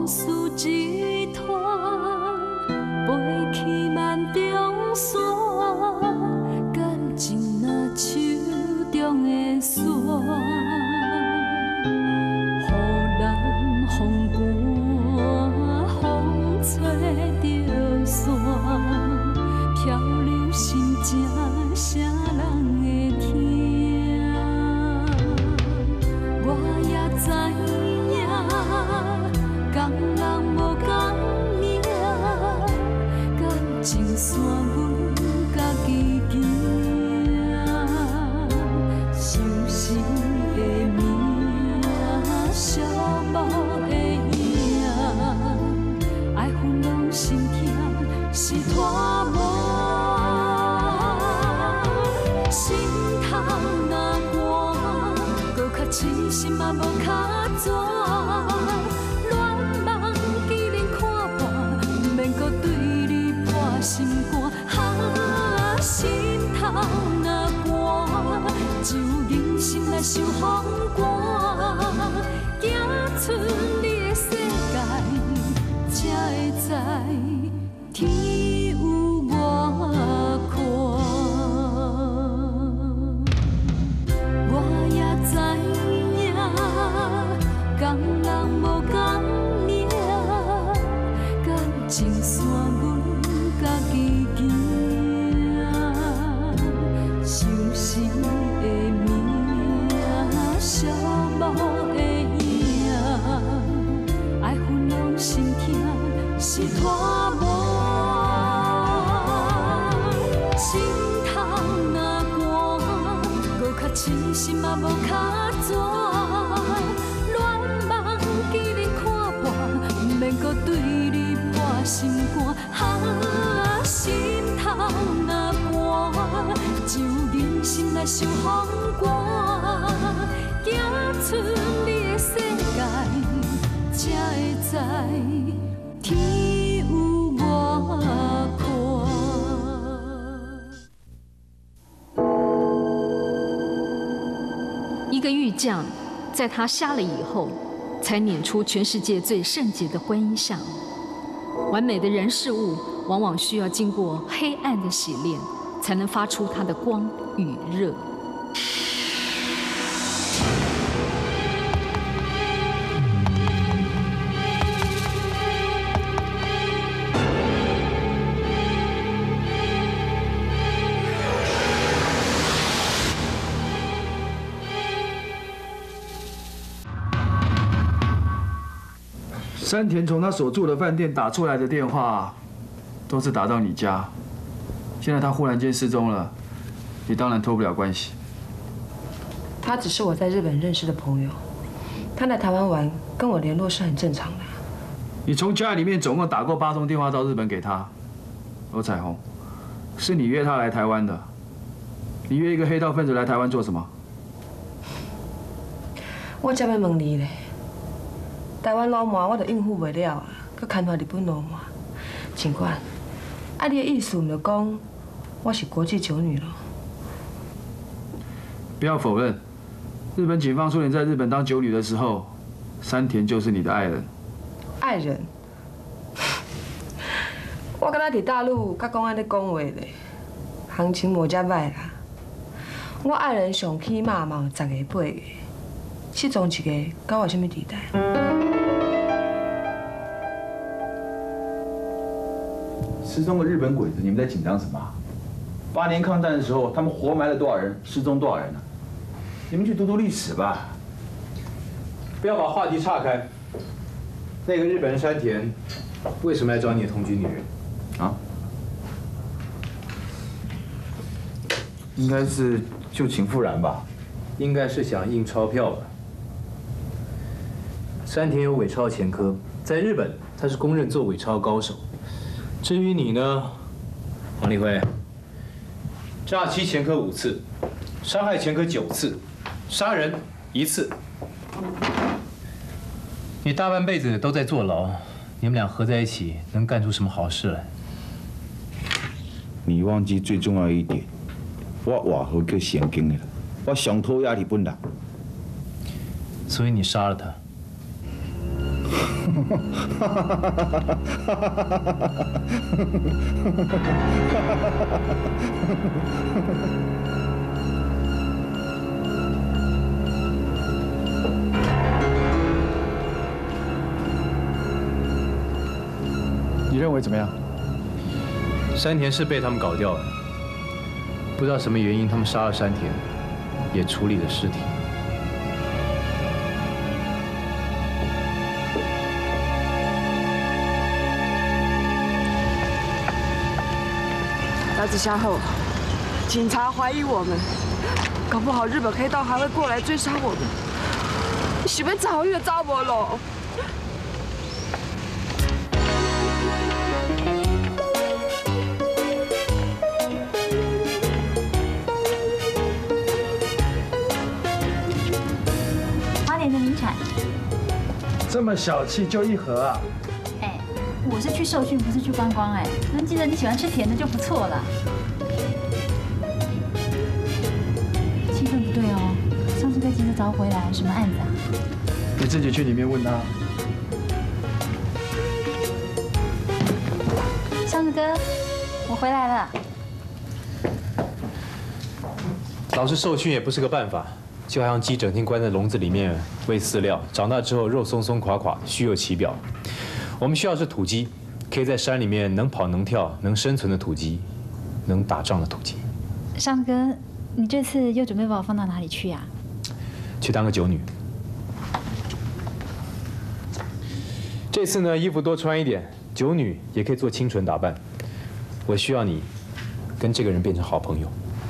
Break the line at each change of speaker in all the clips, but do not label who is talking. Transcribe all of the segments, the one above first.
往事一团，飞去万重山，感情若手中的线，雨南风寒，风吹着线，漂流心情，啥人会听？我也知影，共人无共命，感情线阮家己行。伤心的命，寂寞的影，爱分拢心痛，是拖磨。心头若寒，搁较痴心嘛无较绝。恋梦既然看破，不免搁对你破心肝。心头若寒，只有人心来受风寒。行出你的世界，才会知天有外宽。我也知影，共人无共命，感情线阮家己行。伤心的命，寂寞的影，爱分拢心痛，是拖磨。心头若寒，搁较痴心嘛无较绝。恋梦既然看破，不免搁对你破心肝。心头若寒，只有人心来受风寒。行出你的世界，才会知天有外宽。
一个玉匠，在他瞎了以后，才捻出全世界最圣洁的观音像。完美的人事物，往往需要经过黑暗的洗炼，才能发出它的光与热。
山田从他所住的饭店打出来的电话，都是打到你家。现在他忽然间失踪了，你当然脱不了关系。
他只是我在日本认识的朋友，他来台湾玩，跟我联络是很正常的。
你从家里面总共打过8通电话到日本给他。罗彩虹，是你约他来台湾的。你约一个黑道分子来台湾做什么？
我才要问你咧。台湾老麻我都应付袂了啊，搁牵拖日本老麻。警官，啊你的意思唔就讲我是国际酒女了？
不要否认，日本警方说你在日本当酒女的时候，山田就是你的爱人。
爱人？我敢若伫大陆甲公安咧讲话咧，行情无遮歹啦。我爱人上起码嘛有10个8个，其中一个跟我什么地带？
失踪的日本鬼子，你们在紧张什么？8年抗战的时候，他们活埋了多少人，失踪多少人呢？你们去读读历史吧。不要把话题岔开。那个日本人山田，为什么来找你的同居女人？啊？应该是旧情复燃吧？
应该是想印钞票吧。山田有伪钞前科，在日本他是公认做伪钞高手。至于你呢，黄立辉，诈欺前科5次，伤害前科9次，杀人1次。你大半辈子都在坐牢，你们俩合在一起能干出什么好事来？
你忘记最重要一点，我外号叫神经的，我上讨厌日本人。
所以你杀了他。
你认为怎么样？
山田是被他们搞掉了，不知道什么原因，他们杀了山田，也处理了尸体。
大子夏后，警察怀疑我们，搞不好日本黑道还会过来追杀我们。是要走又走无路。
这么小气就一盒啊！
哎，我是去受训，不是去观光哎。能记得你喜欢吃甜的就不错了。气氛不对哦，上次被急着找我回来，什么案子啊？
你自己去里面问他。
上次哥，我回来了。
老是受训也不是个办法。 就好像鸡整天关在笼子里面喂饲料，长大之后肉松松垮垮，虚有其表。我们需要是土鸡，可以在山里面能跑能跳、能生存的土鸡，能打仗的土鸡。
上次哥，你这次又准备把我放到哪里去呀？
去当个酒女。这次呢，衣服多穿一点，酒女也可以做清纯打扮。我需要你跟这个人变成好朋友。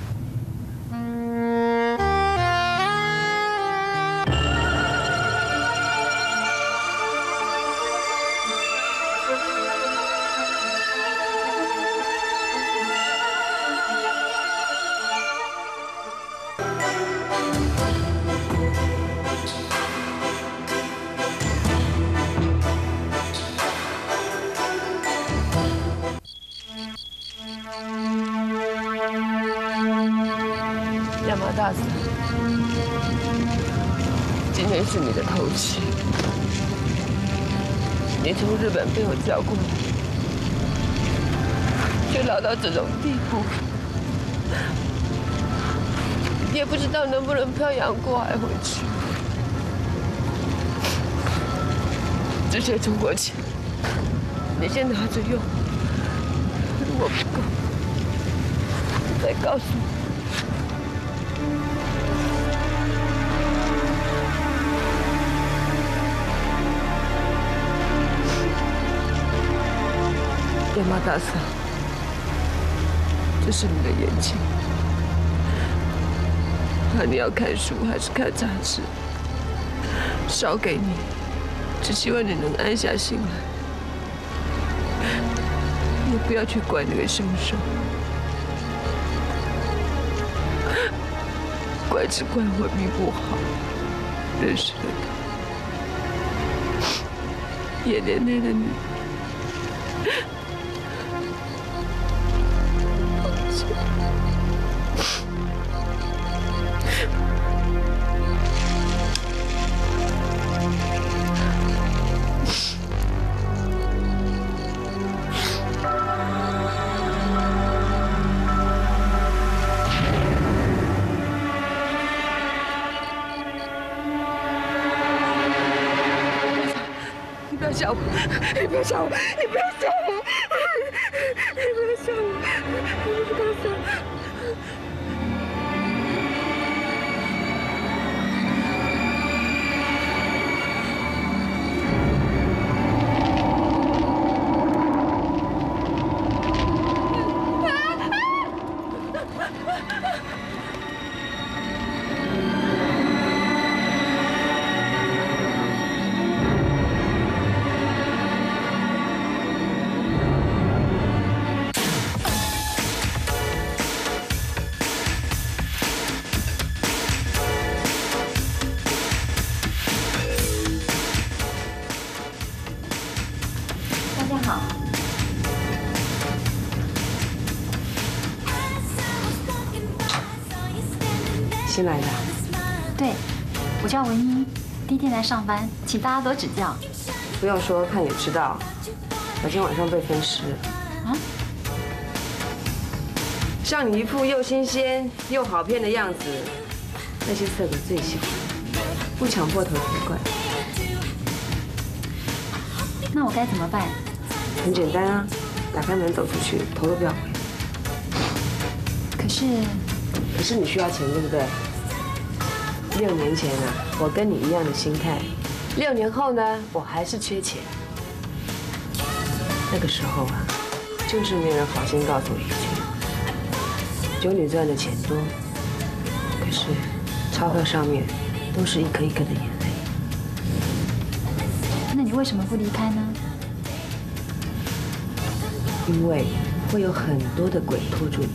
亚麻大嫂，今天是你的头七，你从日本被我叫过来，却老到这种地步，也不知道能不能漂洋过海回去。这些出国钱，你先拿着用，如果不够，再告诉我。 亚麻大嫂，这是你的眼睛，看你要看书还是看杂志，少给你，只希望你能安下心来，也不要去怪那个凶手，怪只怪我命不好，认识了他，也连累了你。 你不要吓我！你不要吓我！你不要吓我！你不要吓我！你不要吓我！
大家好，
新来的，
对，我叫文一，第一天来上班，请大家多指教。
不用说，看也知道，昨天晚上被分尸了。啊？像你一副又新鲜又好骗的样子，那些色鬼最喜欢，不抢破头才怪。
那我该怎么办？
很简单啊，打开门走出去，头都不要回。
可是
你需要钱，对不对？6年前啊，我跟你一样的心态。6年后呢，我还是缺钱。那个时候啊，就是没有人好心告诉我一句，酒女赚的钱多，可是钞票上面都是一颗一颗的眼泪。
那你为什么不离开呢？
因为会有很多的鬼拖住你。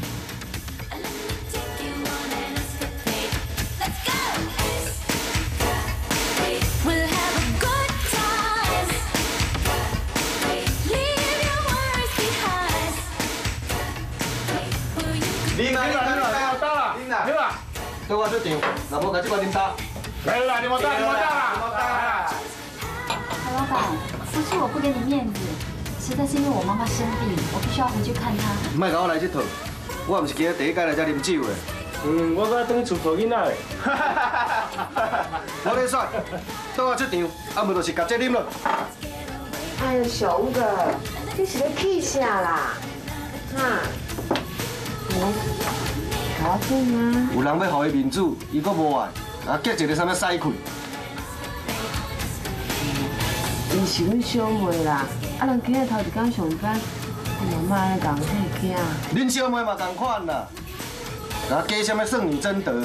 跟我出场，若无甲这个啉打。来啦，你莫打啦！
曹老板，不是我不给你面子，实在是因为我妈妈生病，我必须要回去看她。
莫甲我来这套，我唔是今日第一届来这啉酒的。
我搁等厝抱囡仔嘞。
我咧选，跟我出场，啊无就是甲这啉了。
哎呀，熊哥，你是咧气啥啦？哈？咖啡吗？
有人要互伊面子，伊阁无爱，啊结一个啥物屎气。
伊是阮小妹啦，啊人囝头一天上班，我妈妈咧讲替囝。
恁小妹嘛同款啦，啊加啥物算女贞德？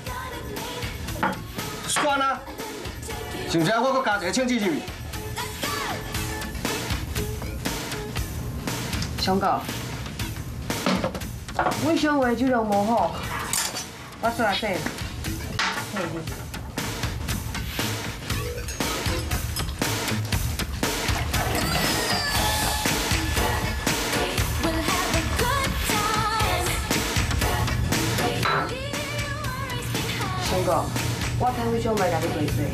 算啊，是毋是我阁加一个枪支入去？
熊哥。阮小妹酒量无好，我出来底。嘿嘿。熊哥，我听阮小妹甲你对对。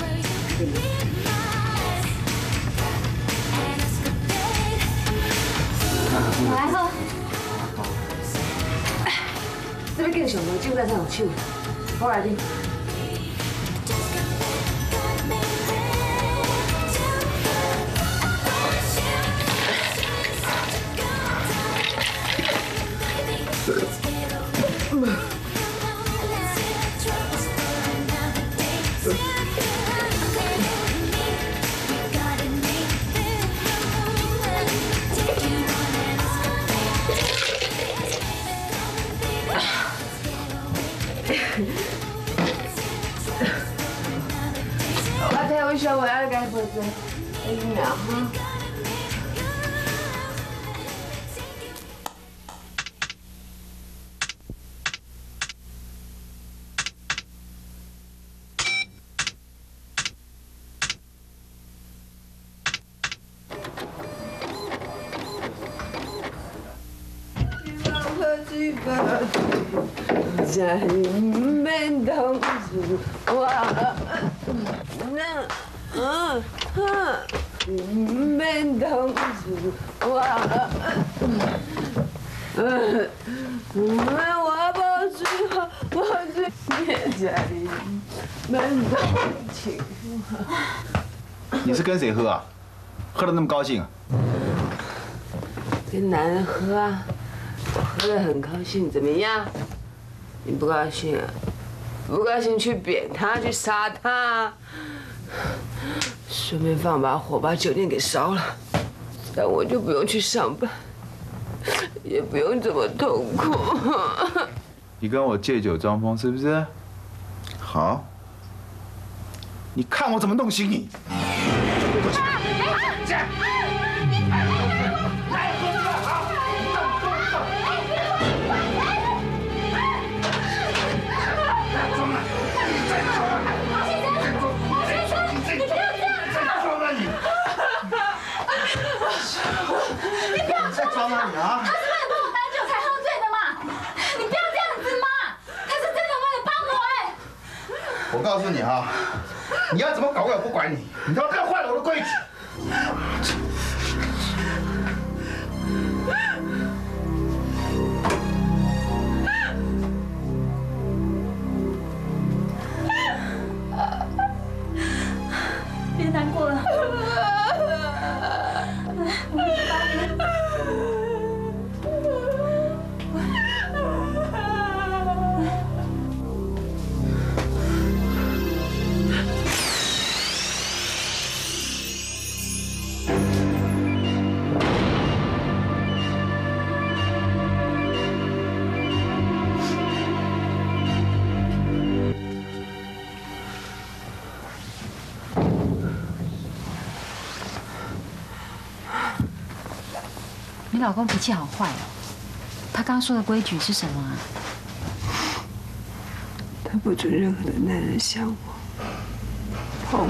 我来喝。
这边更上无酒，咱才用手。我来啉。我听阮小妹爱甲伊陪做，你俩哈。在面同住我，面同住我，我不知道，我最面家里面同情。
你是跟谁喝啊？喝得那么高兴啊？
跟男人喝啊，喝得很高兴，怎么样？你不高兴啊？不高兴去扁他，去杀他，顺便放把火把酒店给烧了，这样我就不用去上班，也不用这么痛苦。
你跟我借酒装疯是不是？好，你看我怎么弄醒你！
装啊你啊！
他是为了帮我挡酒才喝醉的嘛！你不要这样子嘛！他是真的为了帮我哎！
我告诉你啊，你要怎么搞我也不管你，你他妈太坏了我的规矩！
你老公脾气好坏哦，他刚刚说的规矩是什么啊？
他不准任何的男人像我碰我。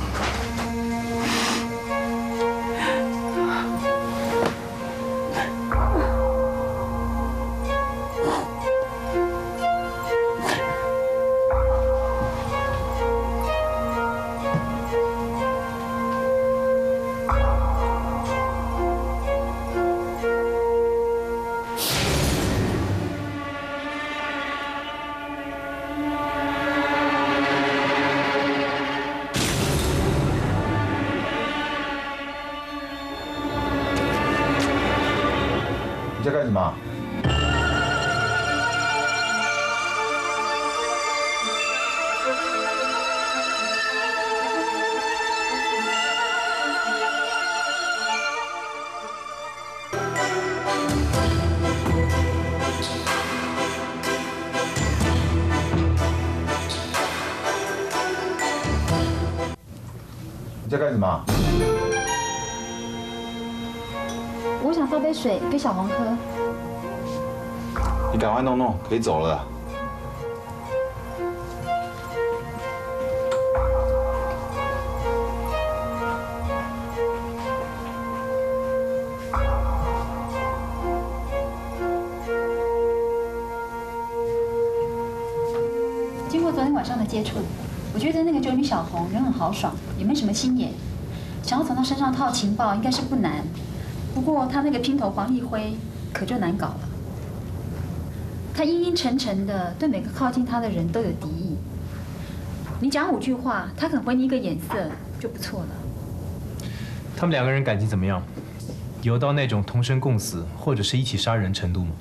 你在干什么？你在干什么？
我想倒杯水给小黄喝。
你赶快弄弄，可以走了。
经过昨天晚上的接触，我觉得那个九女小红人很豪爽，也没什么心眼，想要从她身上套情报应该是不难。不过她那个姘头黄立辉可就难搞了。他阴阴沉沉的，对每个靠近他的人都有敌意。你讲5句话，他肯回你一个眼色就不错了。
他们2个人感情怎么样？有到那种同生共死或者是一起杀人程度吗？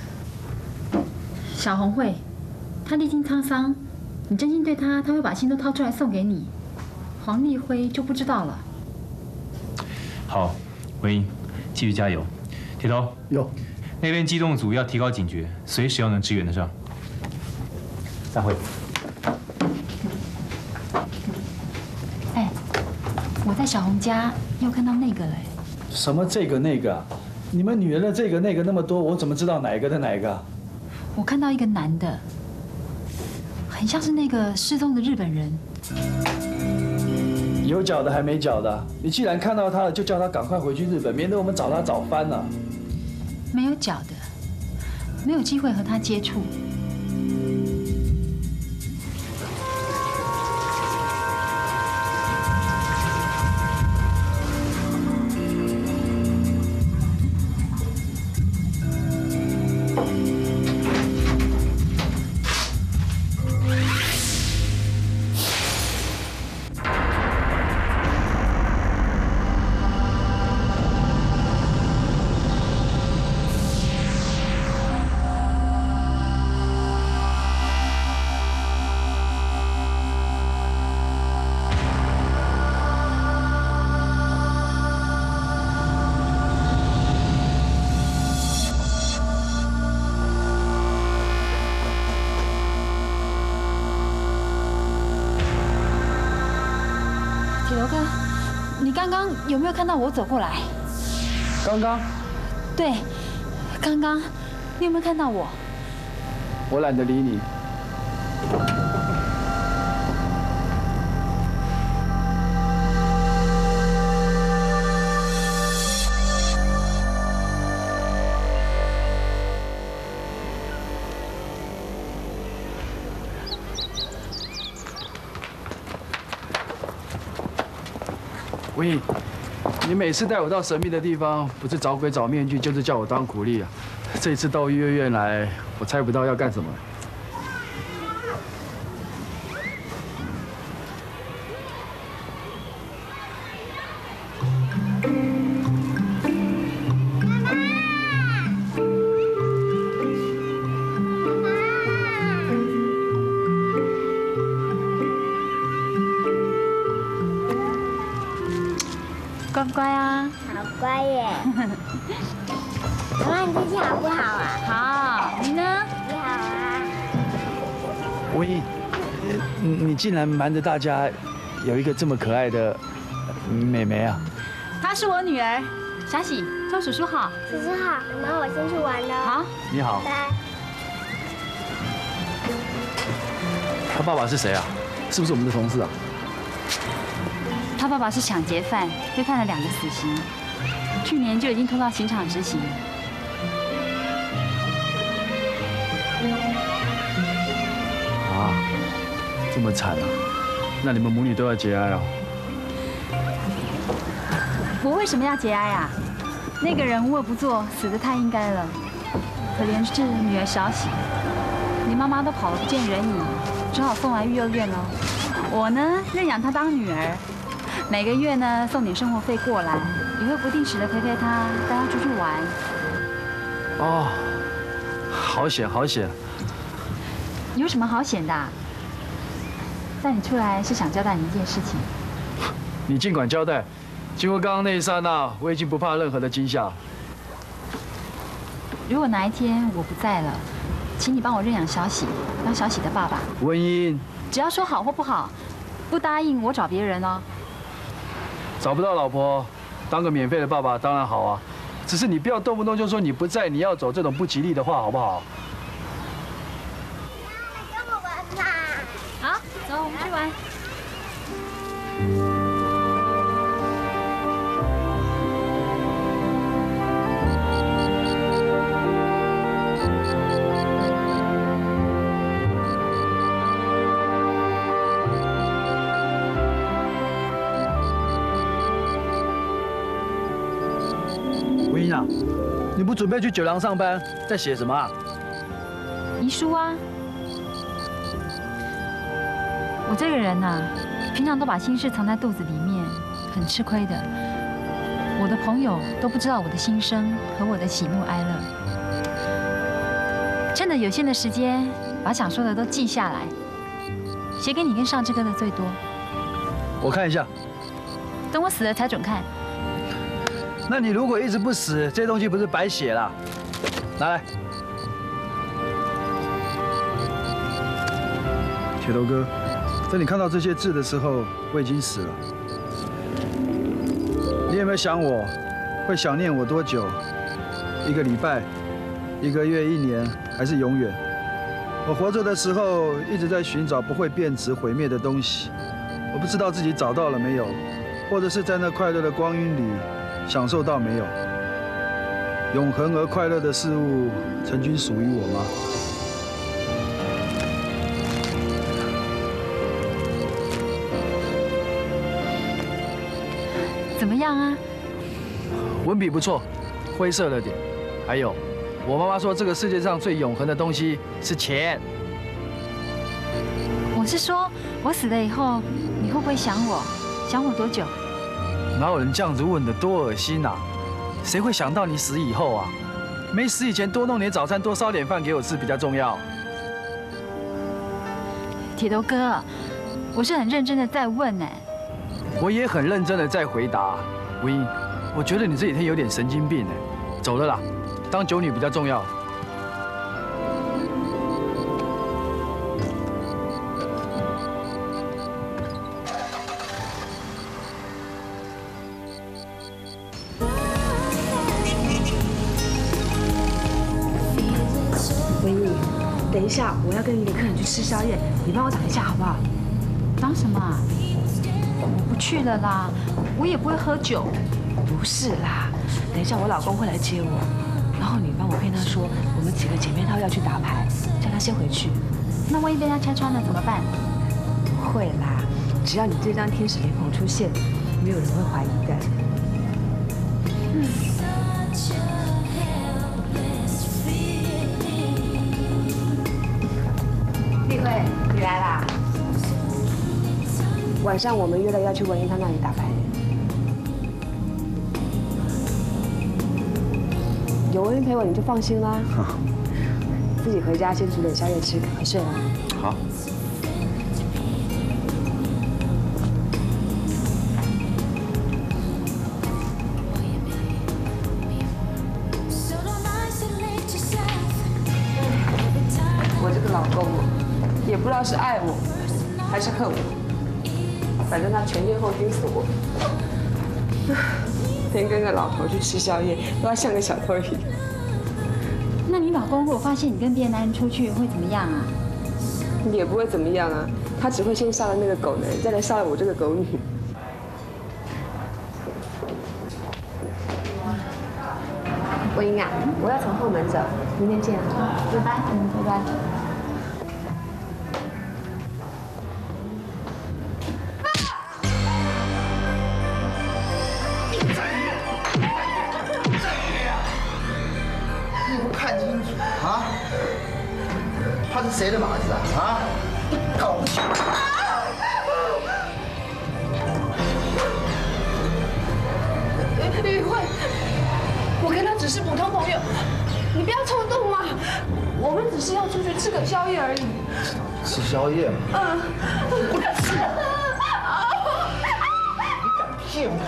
小红会，他历经沧桑，你真心对他，他会把心都掏出来送给你。黄立辉就不知道了。
好，文英，继续加油。铁头，
有。
那边机动组要提高警觉，随时要能支援得上。散会。
哎，我在小红家又看到那个了。
什么这个那个？你们女人的这个那个那么多，我怎么知道哪一个的哪一个？
我看到一个男的，很像是那个失踪的日本人。
有脚的还没脚的，你既然看到他了，就叫他赶快回去日本，免得我们找他找翻了。
没有脚的，没有机会和他接触。有没有看到我走过来？
刚刚？
对，刚刚，你有没有看到我？
我懒得理你。文颖，你每次带我到神秘的地方，不是找鬼找面具，就是叫我当苦力啊。这一次到医院来，我猜不到要干什么。
乖不乖啊？
好乖耶！妈妈，你最近好不好啊？
好，你呢？
你好啊。
文英，你竟然瞒着大家有一个这么可爱的妹妹啊！
她是我女儿，小喜，叫叔叔好。
叔叔好，妈妈我先去玩了。
好，
你好。
拜。
他爸爸是谁啊？是不是我们的同事啊？
他爸爸是抢劫犯，被判了2个死刑，去年就已经拖到刑场执行。
啊，这么惨啊！那你们母女都要节哀哦。
我为什么要节哀啊？那个人无恶不作，死得太应该了。可怜是女儿小喜，连妈妈都跑了不见人影，只好送来育幼院了。我呢，认养她当女儿，每个月呢送点生活费过来，也会不定时的陪陪她，带她出去玩。
哦，好险好险！
有什么好险的啊？带你出来是想交代你一件事情。
你尽管交代。经过刚刚那一刹那，我已经不怕任何的惊吓。
如果哪一天我不在了，请你帮我认养小喜，当小喜的爸爸。
文英，
只要说好或不好，不答应我找别人哦。
找不到老婆，当个免费的爸爸当然好啊。只是你不要动不动就说你不在，你要走这种不吉利的话，好不好？
跟我玩吧。
好，走，我们去玩。
文英啊，你不准备去酒廊上班，在写什么啊？
遗书啊。我这个人呐，平常都把心事藏在肚子里面，很吃亏的。我的朋友都不知道我的心声和我的喜怒哀乐。趁着有限的时间，把想说的都记下来，写给你跟上志哥的最多。
我看一下。
等我死了才准看。
那你如果一直不死，这些东西不是白写了？拿来。铁头哥，在你看到这些字的时候，我已经死了。你有没有想我？会想念我多久？1个礼拜、1个月、1年，还是永远？我活着的时候一直在寻找不会变质毁灭的东西，我不知道自己找到了没有，或者是在那快乐的光阴里享受到没有？永恒而快乐的事物曾经属于我吗？
怎么样啊？
文笔不错，灰色了点。还有，我妈妈说这个世界上最永恒的东西是钱。
我是说，我死了以后，你会不会想我？想我多久？
哪有人这样子问的，多恶心啊！谁会想到你死以后啊？没死以前多弄点早餐，多烧点饭给我吃比较重要。
铁头哥，我是很认真的在问呢。
我也很认真的在回答。文英，我觉得你这几天有点神经病哎。走了啦，当酒女比较重要。
文英，等一下，我要跟一个客人去吃宵夜，你帮我挡一下好不好？
挡什么啊？我不去了啦，我也不会喝酒。
不是啦，等一下我老公会来接我，然后你帮我骗他说我们几个姐妹淘要去打牌，叫他先回去。
那万一被他拆穿了怎么办？
不会啦，只要你这张天使脸孔出现，没有人会怀疑的。丽慧，你来啦！晚上我们约了要去文英她那里打牌。有文英陪我，你就放心啦。自己回家先煮点宵夜吃，快睡了。
好。
不知道是爱我还是恨我，反正他前天后天死我。连跟个老头去吃宵夜都要像个小偷一样。
那你老公如果发现你跟别的男人出去，会怎么样啊？
也不会怎么样啊，他只会先杀了那个狗男人，再来杀了我这个狗女。文英啊，我要从后门走，明天见啊，拜拜，拜拜。
你不看清楚啊？他是谁的马子啊？啊！搞不清楚。
玉慧，我跟他只是普通朋友，你不要冲动嘛。我们只是要出去吃个宵夜而已。
吃宵夜嘛？
嗯。
我吃。你敢骗我？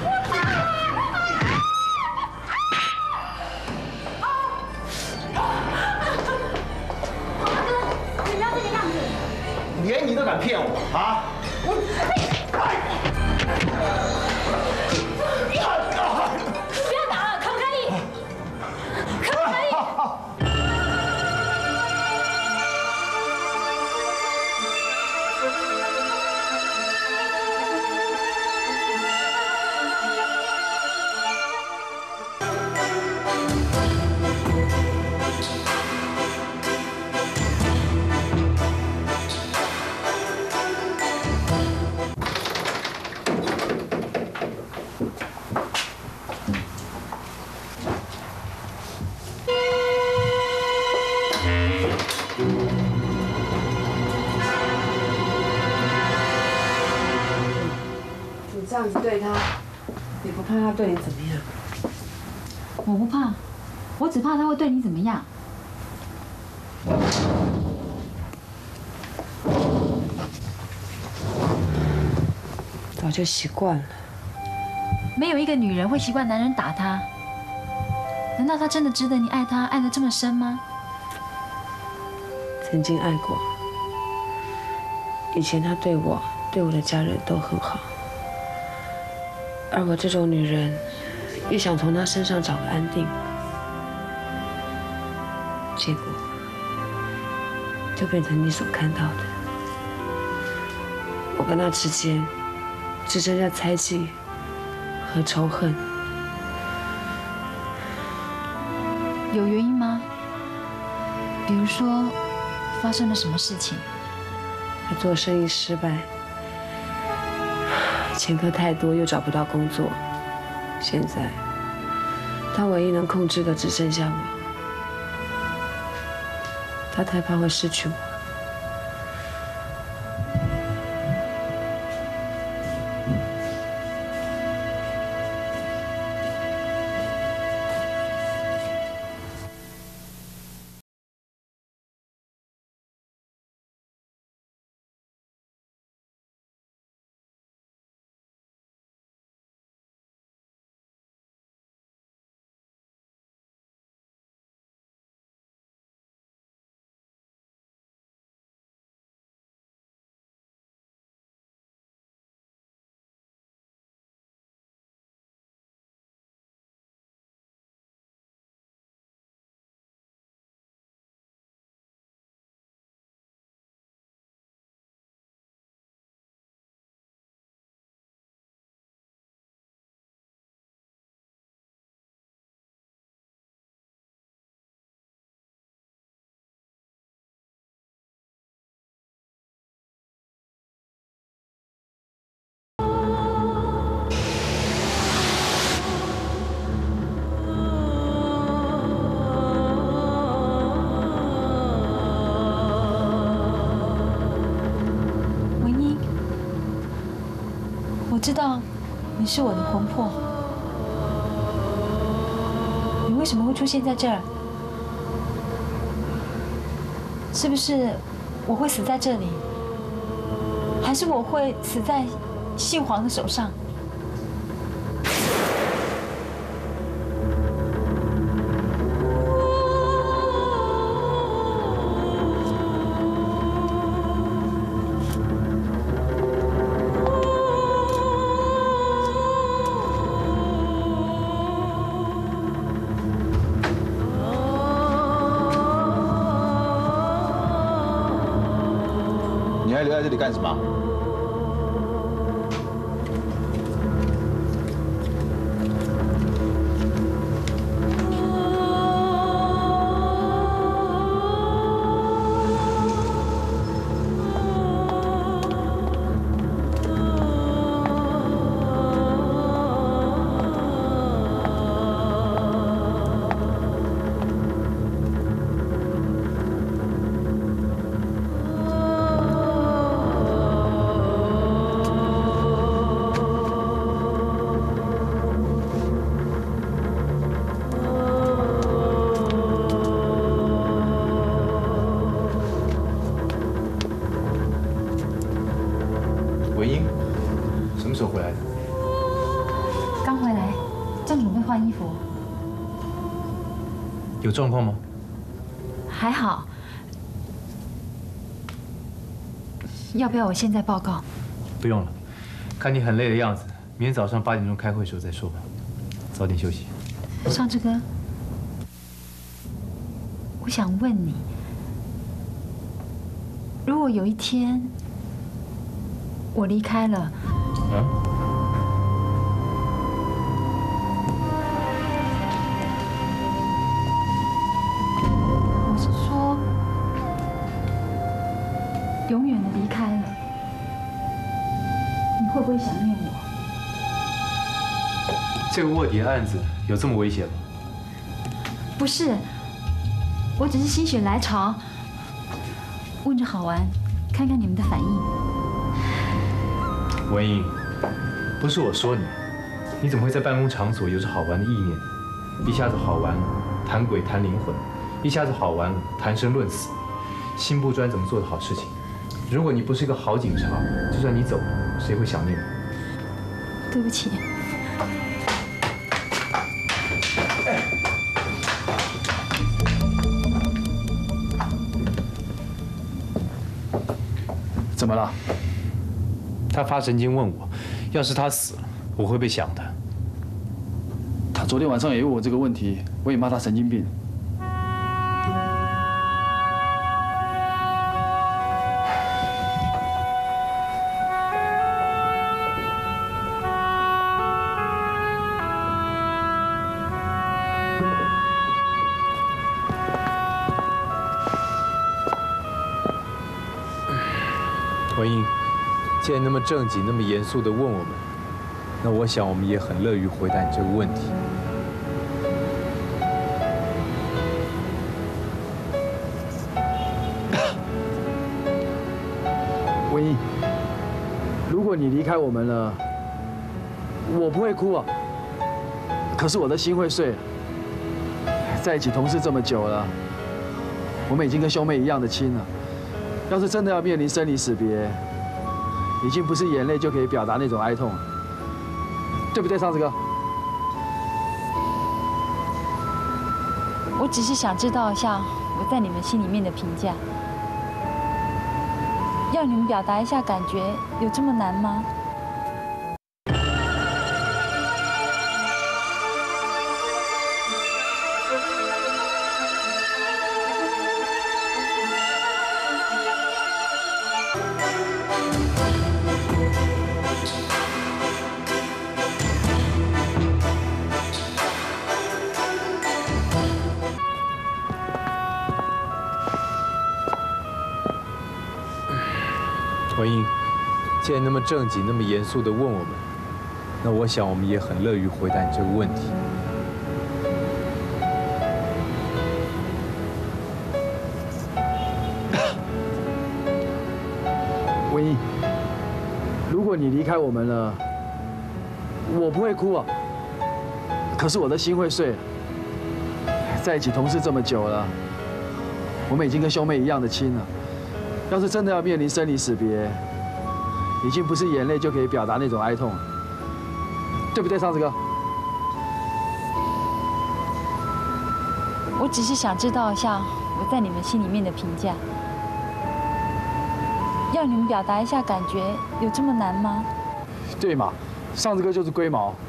连你都敢骗我啊！我，
不要打了，可不可以？可不可以？
你这样子对他，你不怕他对你怎么样？
我不怕，我只怕他会对你怎么样。
早就习惯了。
没有一个女人会习惯男人打她。难道他真的值得你爱他，爱得这么深吗？
曾经爱过，以前他对我的家人都很好，而我这种女人，也想从他身上找个安定，结果就变成你所看到的。我跟他之间只剩下猜忌和仇恨。
有原因吗？比如说，发生了什么事情？
他做生意失败，前科太多，又找不到工作。现在，他唯一能控制的只剩下我。他太怕会失去我。
我知道你是我的魂魄，你为什么会出现在这儿？是不是我会死在这里，还是我会死在姓黄的手上？
还留在这里干什么？
文英，什么时候回来的？
刚回来，正准备换衣服。
有状况吗？
还好。要不要我现在报告？
不用了，看你很累的样子，明天早上8点钟开会的时候再说吧。早点休息。
尚志哥，我想问你，如果有一天我离开了，我是说永远的离开了，你会不会想念我？
这个卧底案子有这么危险吗？
不是，我只是心血来潮，问着好玩，看看你们的反应。
文英，不是我说你，你怎么会在办公场所有着好玩的意念？一下子好玩了，谈鬼谈灵魂；一下子好玩了，谈生论死。心不专怎么做的好事情？如果你不是一个好警察，就算你走了，谁会想念你？
对不起。
怎么了？
他发神经问我，要是他死了，我会被想的。
他昨天晚上也问我这个问题，我也骂他神经病。
文英，既然那么正经、那么严肃地问我们，那我想我们也很乐于回答你这个问题。
文英，如果你离开我们了，我不会哭啊，可是我的心会碎。在一起同事这么久了，我们已经跟兄妹一样的亲了。要是真的要面临生离死别，已经不是眼泪就可以表达那种哀痛了，对不对，尚子哥？
我只是想知道一下我在你们心里面的评价，要你们表达一下感觉，有这么难吗？
文英，既然那么正经、那么严肃地问我们，那我想我们也很乐于回答你这个问题。
文英，如果你离开我们了，我不会哭啊，可是我的心会碎。在一起同事这么久了，我们已经跟兄妹一样的亲了。要是真的要面临生离死别，已经不是眼泪就可以表达那种哀痛了，对不对，尚子哥？
我只是想知道一下我在你们心里面的评价，要你们表达一下感觉，有这么难吗？
对嘛，尚子哥就是龟毛。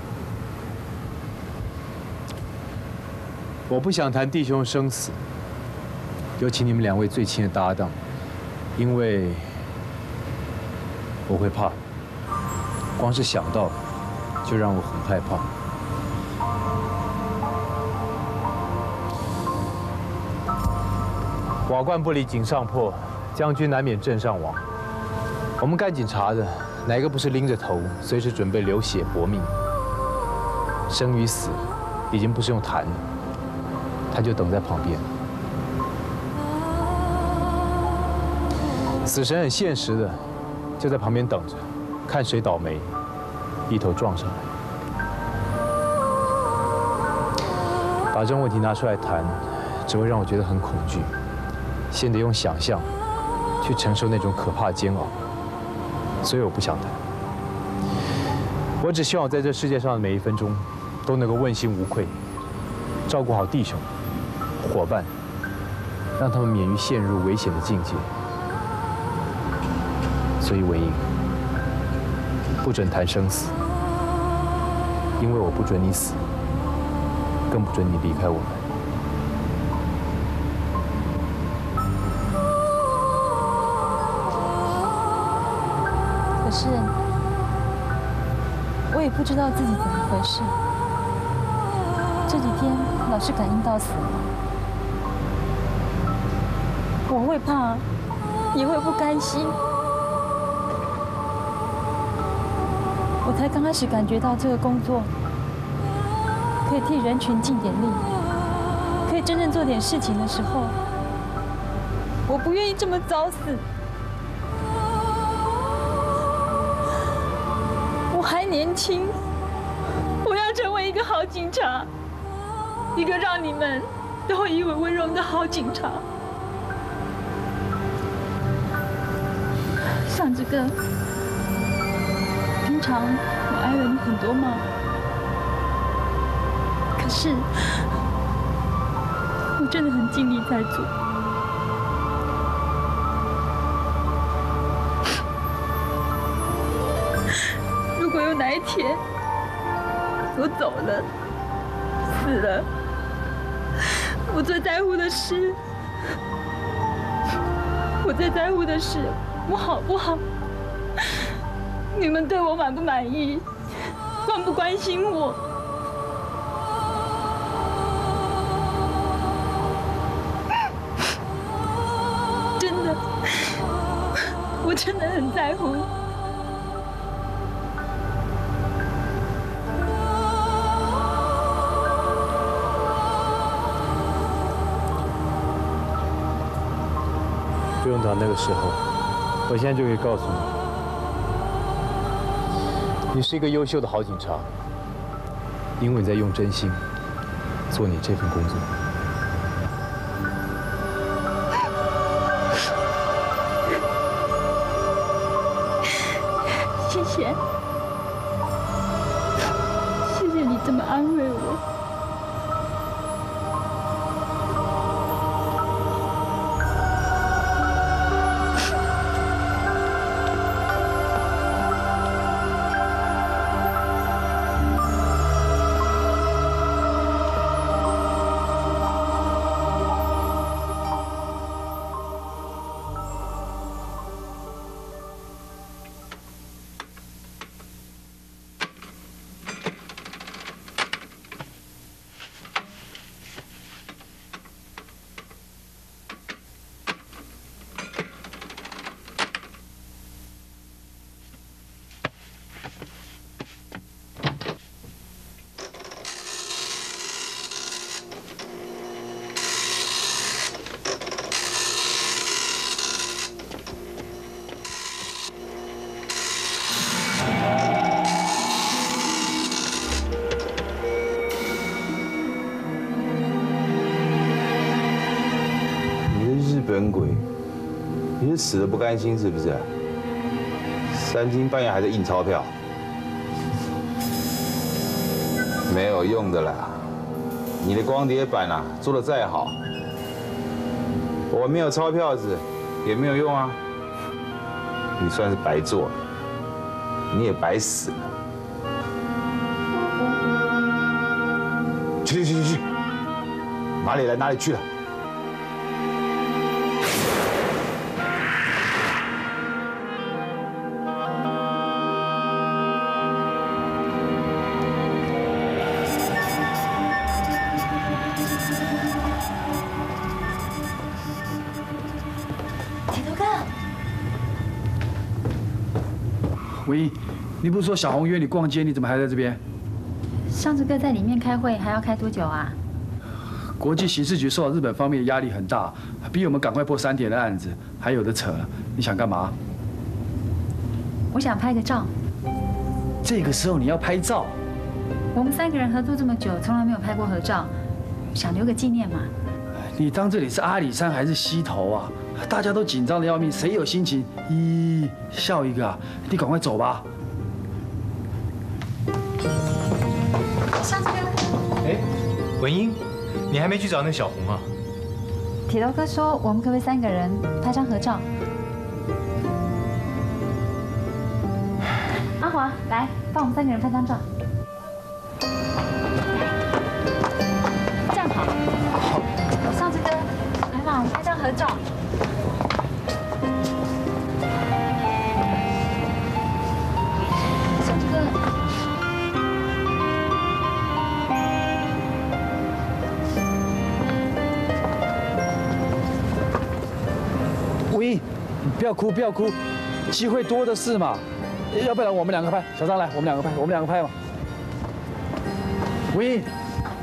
我不想谈弟兄生死，尤其你们2位最亲的搭档，因为我会怕，光是想到就让我很害怕。瓦罐不离井上破，将军难免阵上亡。我们干警察的，哪个不是拎着头，随时准备流血搏命？生与死，已经不是用谈的，他就等在旁边。死神很现实的，就在旁边等着，看谁倒霉，一头撞上来。把这种问题拿出来谈，只会让我觉得很恐惧。先得用想象去承受那种可怕的煎熬，所以我不想谈。我只希望在这世界上的每一分钟，都能够问心无愧，照顾好弟兄、伙伴，让他们免于陷入危险的境界。所以文英，不准谈生死，因为我不准你死，更不准你离开我们。
可是，我也不知道自己怎么回事。这几天老是感应到死亡，我会怕，也会不甘心。我才刚开始感觉到这个工作可以替人群尽点力，可以真正做点事情的时候，我不愿意这么早死。我还年轻，我要成为一个好警察，一个让你们都会以为温荣的好警察。像这个，平常我挨了你很多骂，可是我真的很尽力在做。如果有哪一天我走了、死了，我最在乎的是，我好不好？你们对我满不满意？关不关心我？真的，我真的很在乎。
不用到那个时候，我现在就可以告诉你，你是一个优秀的好警察，因为你在用真心做你这份工作。
谢谢，谢谢你这么安慰我。
本鬼，你是死的不甘心是不是？三更半夜还在印钞票，没有用的啦！你的光碟版啊，做的再好，我没有钞票子也没有用啊！你算是白做了，你也白死了。去，哪里来哪里去了。
文英，你不是说小红约你逛街，你怎么还在这边？
上次哥在里面开会，还要开多久啊？
国际刑事局受到日本方面的压力很大，逼我们赶快破山田的案子，还有的扯。你想干嘛？
我想拍个照。
这个时候你要拍照？
我们3个人合作这么久，从来没有拍过合照，想留个纪念嘛。
你当这里是阿里山还是溪头啊？大家都紧张的要命，谁有心情笑一个啊？你赶快走吧。
上次哥。
哎，文英，你还没去找那个小红啊？
铁头哥说，我们可不可以3个人拍张合照？阿华，来，帮我们3个人拍张照。这样好。好。上次哥，来嘛，我们拍张合照。上次哥。
文英，你不要哭，不要哭，机会多的是嘛。要不然我们2个拍，小张来，我们2个拍，我们2个拍嘛。文英，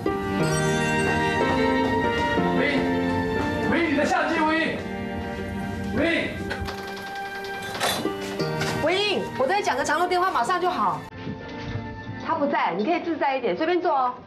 文英，你的相机，文英，文英，
文英，我跟你讲个长途电话，马上就好。他不在，你可以自在一点，随便坐哦。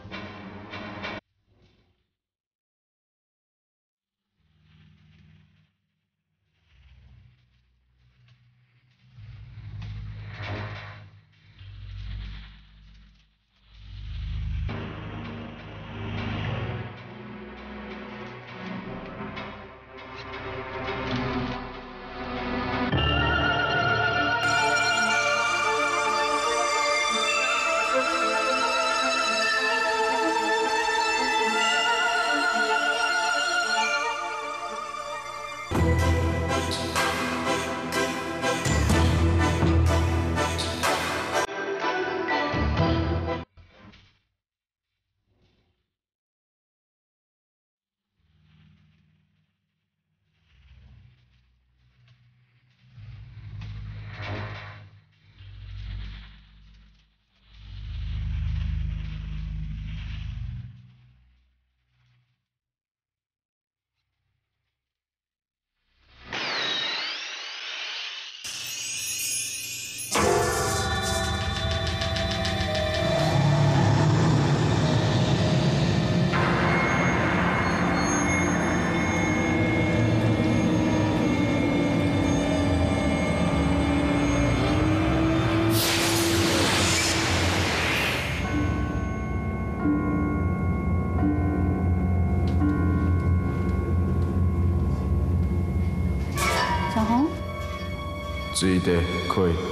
水地可以。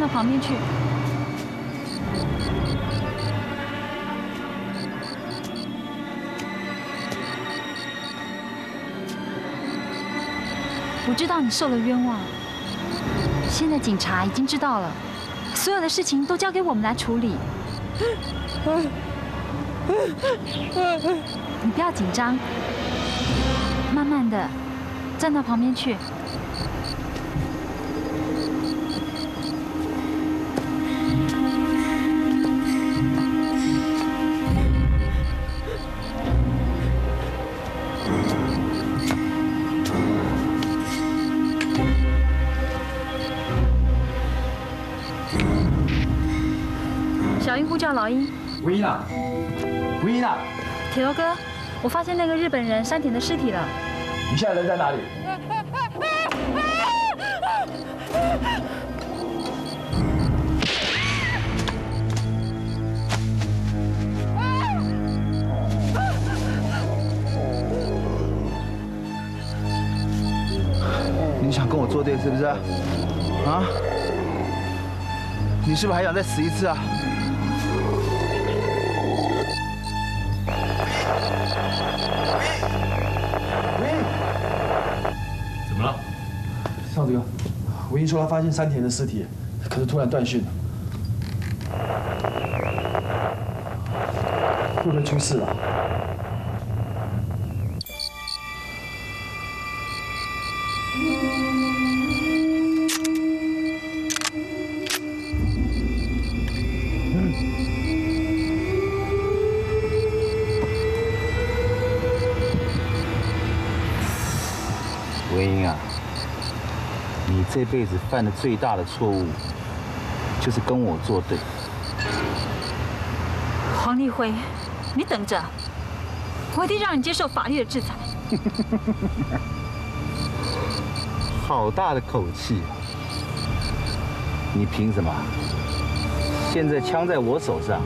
旁边去。我知道你受了冤枉，现在警察已经知道了，所有的事情都交给我们来处理。你不要紧张，慢慢的站到旁边去。小英呼叫老鹰。
吴英啊，吴英啊，
铁头哥，我发现那个日本人山田的尸体了。
你现在人在哪里？你想跟我作对是不是？啊？你是不是还想再死一次啊？
怎么了？
少子哥，吴英说他发现山田的尸体，可是突然断讯了，会不会出事了？
文英啊，你这辈子犯的最大的错误，就是跟我作对。
黄立辉，你等着，我一定让你接受法律的制裁。
好大的口气！你凭什么？现在枪在我手上。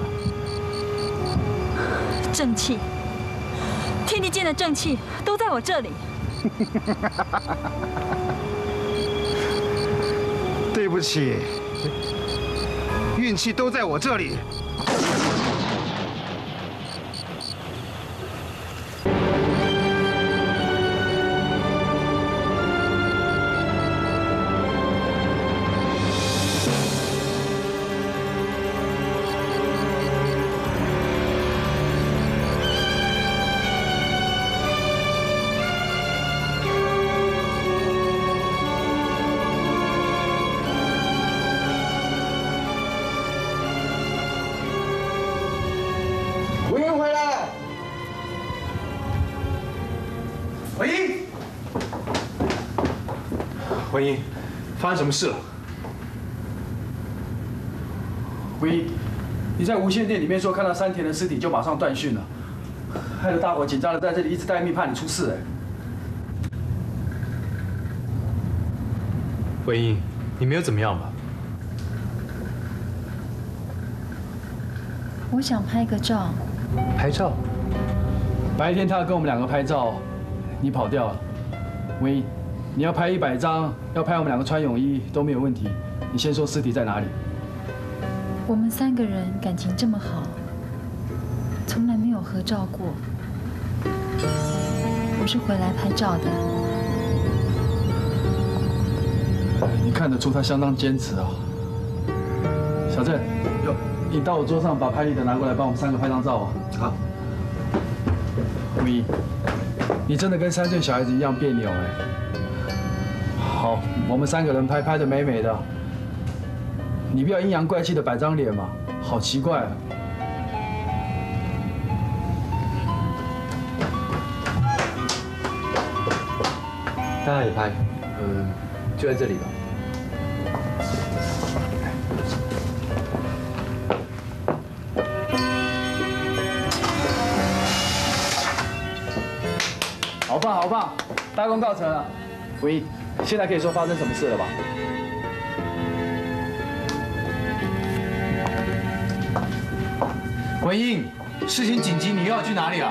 正气，天地间的正气都在我这里。
对不起，运气都在我这里。
文英，发生什么事了？
吴英，你在无线电里面说看到山田的尸体就马上断讯了，害得大伙紧张的在这里一直待命，怕你出事哎。
文英，你没有怎么样吧？
我想拍个照。
拍照？
白天他要跟我们两个拍照，你跑掉了。吴英，你要拍100张，要拍我们两个穿泳衣都没有问题。你先说尸体在哪里？
我们3个人感情这么好，从来没有合照过。我是回来拍照的。
你看得出他相当坚持啊。小郑，你到我桌上把拍立得拿过来，帮我们3个拍张照啊。好。吴一，你真的跟3岁小孩子一样别扭哎。好，我们3个人拍得美美的。你不要阴阳怪气的摆张脸嘛，好奇怪啊。
在哪里拍？就在这里吧。
好棒，好棒，大功告成了。吴一，现在可以说发生什么事了吧？
文英，事情紧急，你又要去哪里啊？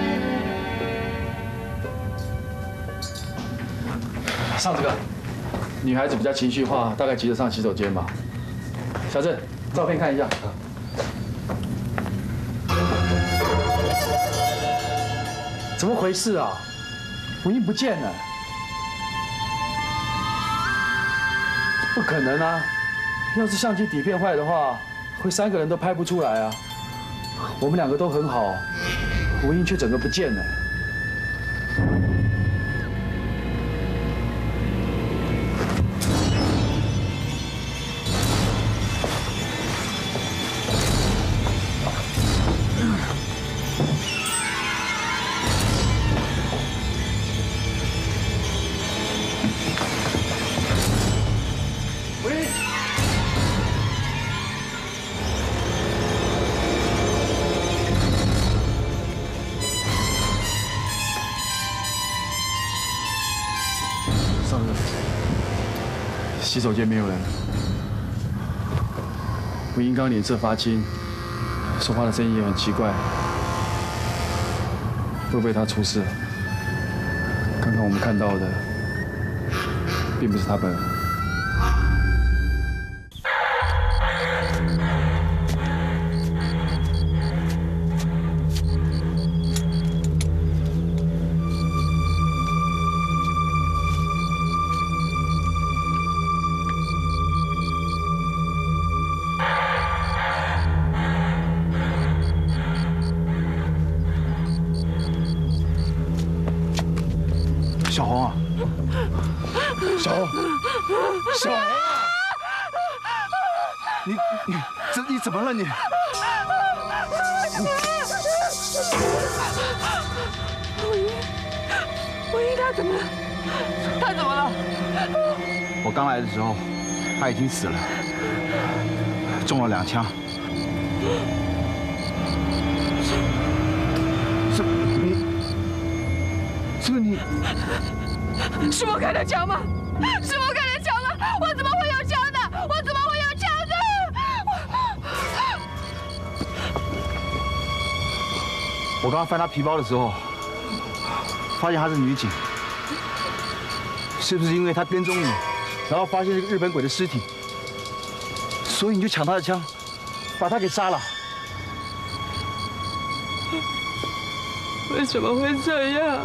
上这个， 女孩子比较情绪化，大概急着上洗手间吧。小郑，照片看一下。怎么回事啊？文英不见了。不可能啊！要是相机底片坏的话，会3个人都拍不出来啊。我们2个都很好，文英却整个不见了。洗手间没有人。文英刚脸色发青，说话的声音也很奇怪，会不会他出事了？刚刚我们看到的，并不是他本人。小红啊，小红，小红啊！你怎么了你？
文英他怎么了？他怎么了？
我刚来的时候，他已经死了，中了2枪。你
是我开的枪吗？是我开的枪吗？我怎么会有枪的？我怎么会有枪的？
我刚刚翻他皮包的时候，发现她是女警，是不是因为她跟踪你，然后发现这个日本鬼的尸体，所以你就抢他的枪，把他给杀了？
为什么会这样？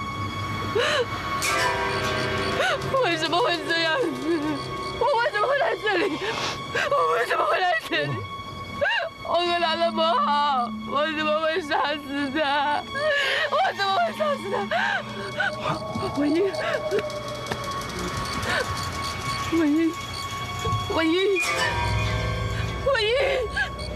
为什么会这样子？我为什么会来这里？我为什么会来这里？我跟他那么好，我怎么会杀死他？我怎么会杀死他？文英，文英，文英，文英。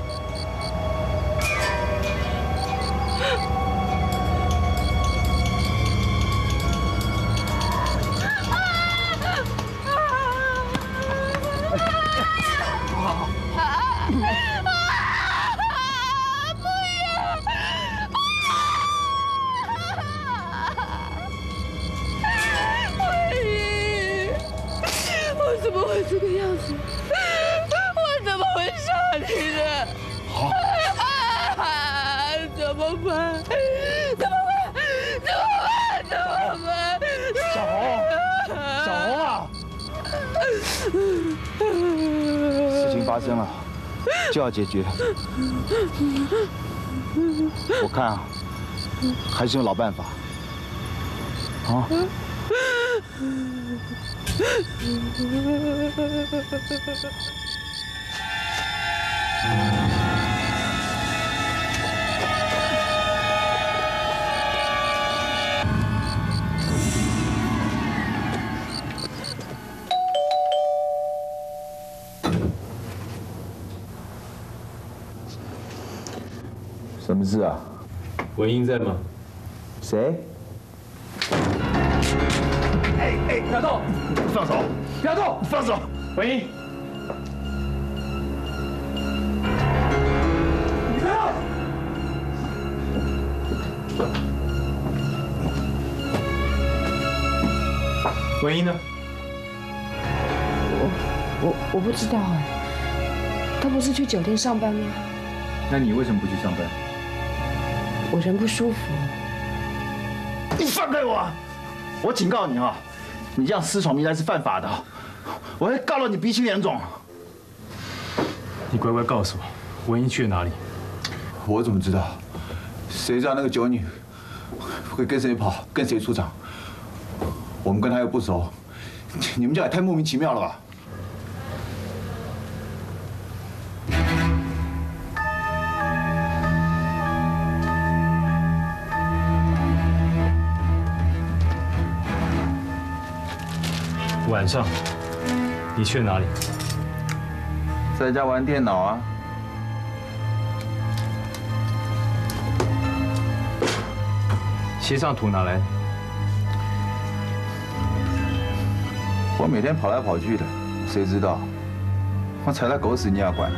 我怎么会这个样子？我怎么会杀你的？好，怎么办？怎么办？怎么办？怎么办？
小红，小红啊！事情发生了，就要解决。我看啊，还是用老办法。啊。
什么事啊？
文英在吗？
谁？
哎，不要动！
放手！
不要动！
放手！
文英，你不要！
文英呢？
我不知道哎，他不是去酒店上班吗？
那你为什么不去上班？
我人不舒服。
你放开我！我警告你啊，你这样私闯民宅是犯法的。 我会告到你鼻青脸肿。
你乖乖告诉我，文英去了哪里？
我怎么知道？谁知道那个酒女会跟谁跑，跟谁出场？我们跟她又不熟，你们这也太莫名其妙了吧？
晚上你去了哪里？
在家玩电脑啊。
鞋上图哪来？
我每天跑来跑去的，谁知道？我踩到狗屎你也管？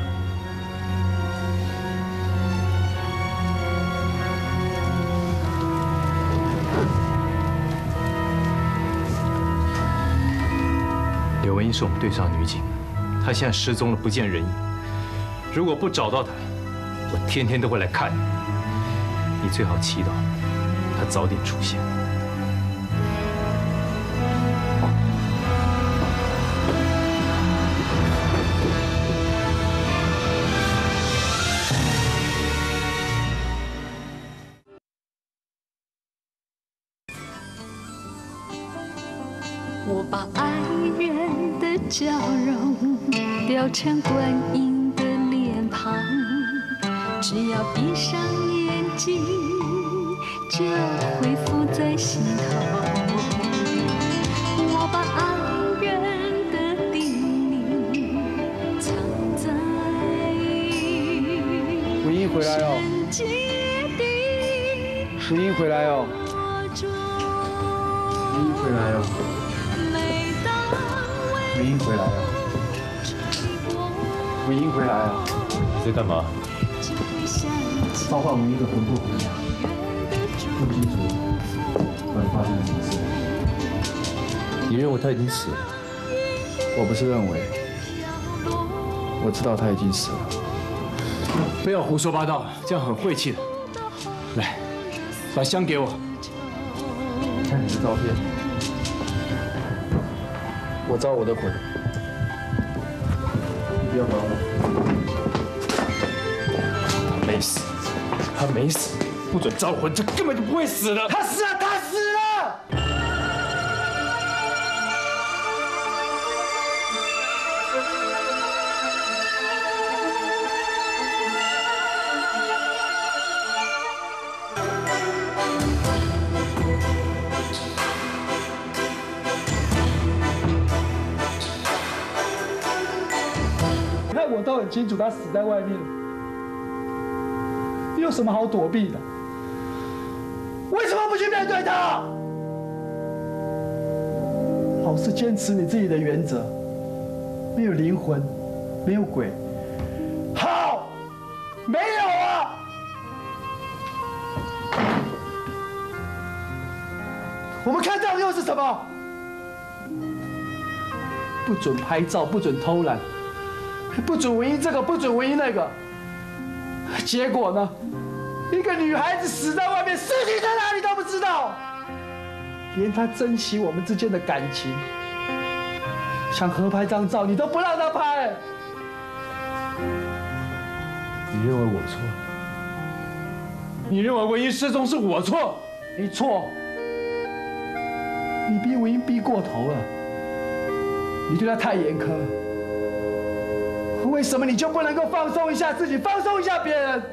刘文英是我们队上的女警，她现在失踪了，不见人影。如果不找到她，我天天都会来看你。你最好祈祷她早点出现。
我把爱人的笑容雕成观音的脸庞，只要闭上眼睛，就会浮在心头。我把爱人的叮咛藏在
文英回来哦，文英回来哦，文英回来哦。文英回来了，文英回来了。
你在干嘛？
召唤文英的魂魄回来。不清楚到底发生了什么事。
你认为他已经死了？
我不是认为，我知道他已经死了。
不要胡说八道，这样很晦气的。来，把香给我。
看你的照片。我招我的魂，你不要管我。
他没死，他没死，不准招魂，他根本就不会死的。
他死了，他死了！
我都很清楚，他死在外面。你有什么好躲避的？为什么不去面对他？老是坚持你自己的原则，没有灵魂，没有鬼。好，没有啊！我们看到的又是什么？不准拍照，不准偷懒。不准文英这个，不准文英那个，结果呢？一个女孩子死在外面，尸体在哪里都不知道，连她珍惜我们之间的感情，想合拍张照，你都不让她拍。
你认为我错？你认为文英失踪是我错？
你错，你逼文英逼过头了，你对她太严苛了。为什么你就不能够放松一下自己，放松一下别人？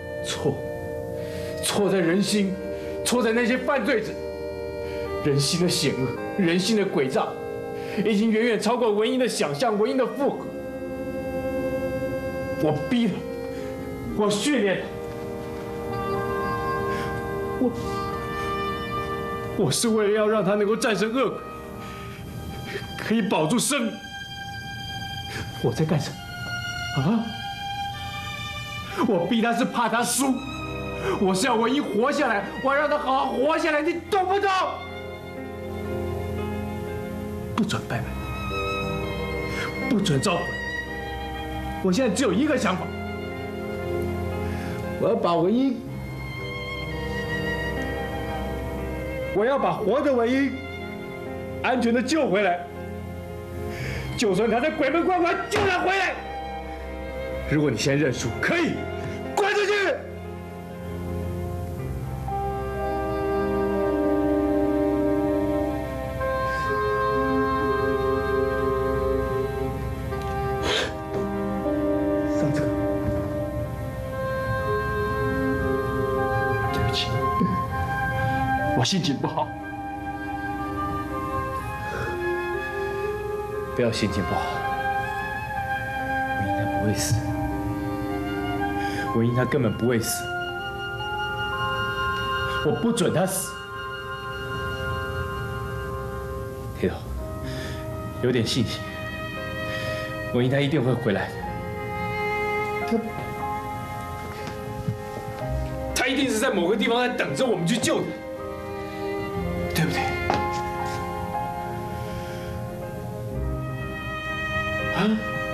错在人心，错在那些犯罪者。人心的险恶，人心的诡诈，已经远远超过文英的想象，文英的负荷。我逼他，我训练他，我是为了要让他能够战胜恶鬼，可以保住生命。我在干什么？啊！我逼他是怕他输，我是要文英活下来，我要让他好好活下来，你懂不懂？不准拜拜，不准招魂。我现在只有一个想法，我要把文英，我要把活的文英安全的救回来， 就算他在鬼门关关，就让回来。如果你现在认输，可以，滚出去。
上车。对不起，我心情不好。
不要心情不好，文英他不会死，文英他根本不会死，我不准他死。铁头，有点信心，文英他一定会回来的。他一定是在某个地方在等着我们去救他，对不对？ 啊！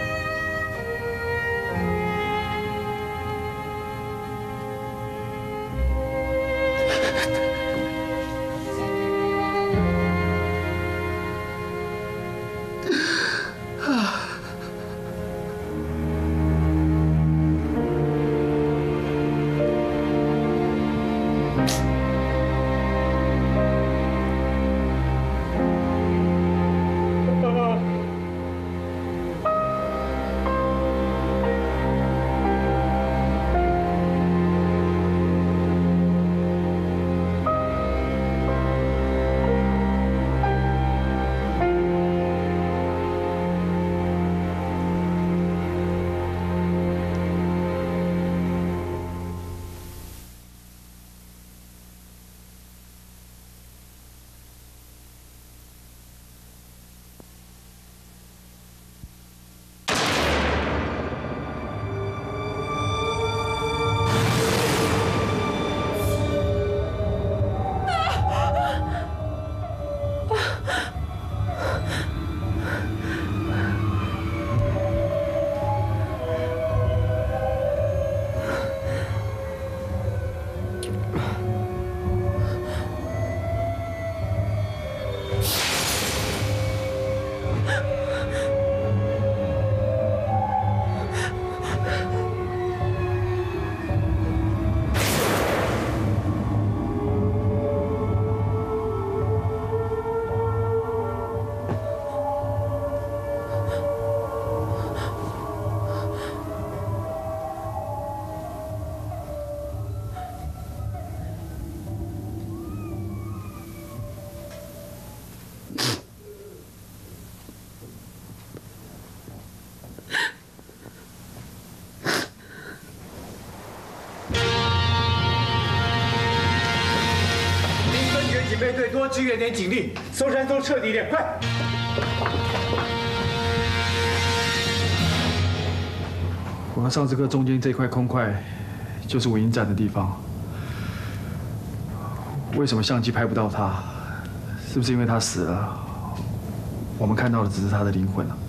警备队多支援点警力，搜山搜彻底点，快！
我和上次课中间这块空块，就是文英站的地方。为什么相机拍不到他？是不是因为他死了？我们看到的只是他的灵魂啊！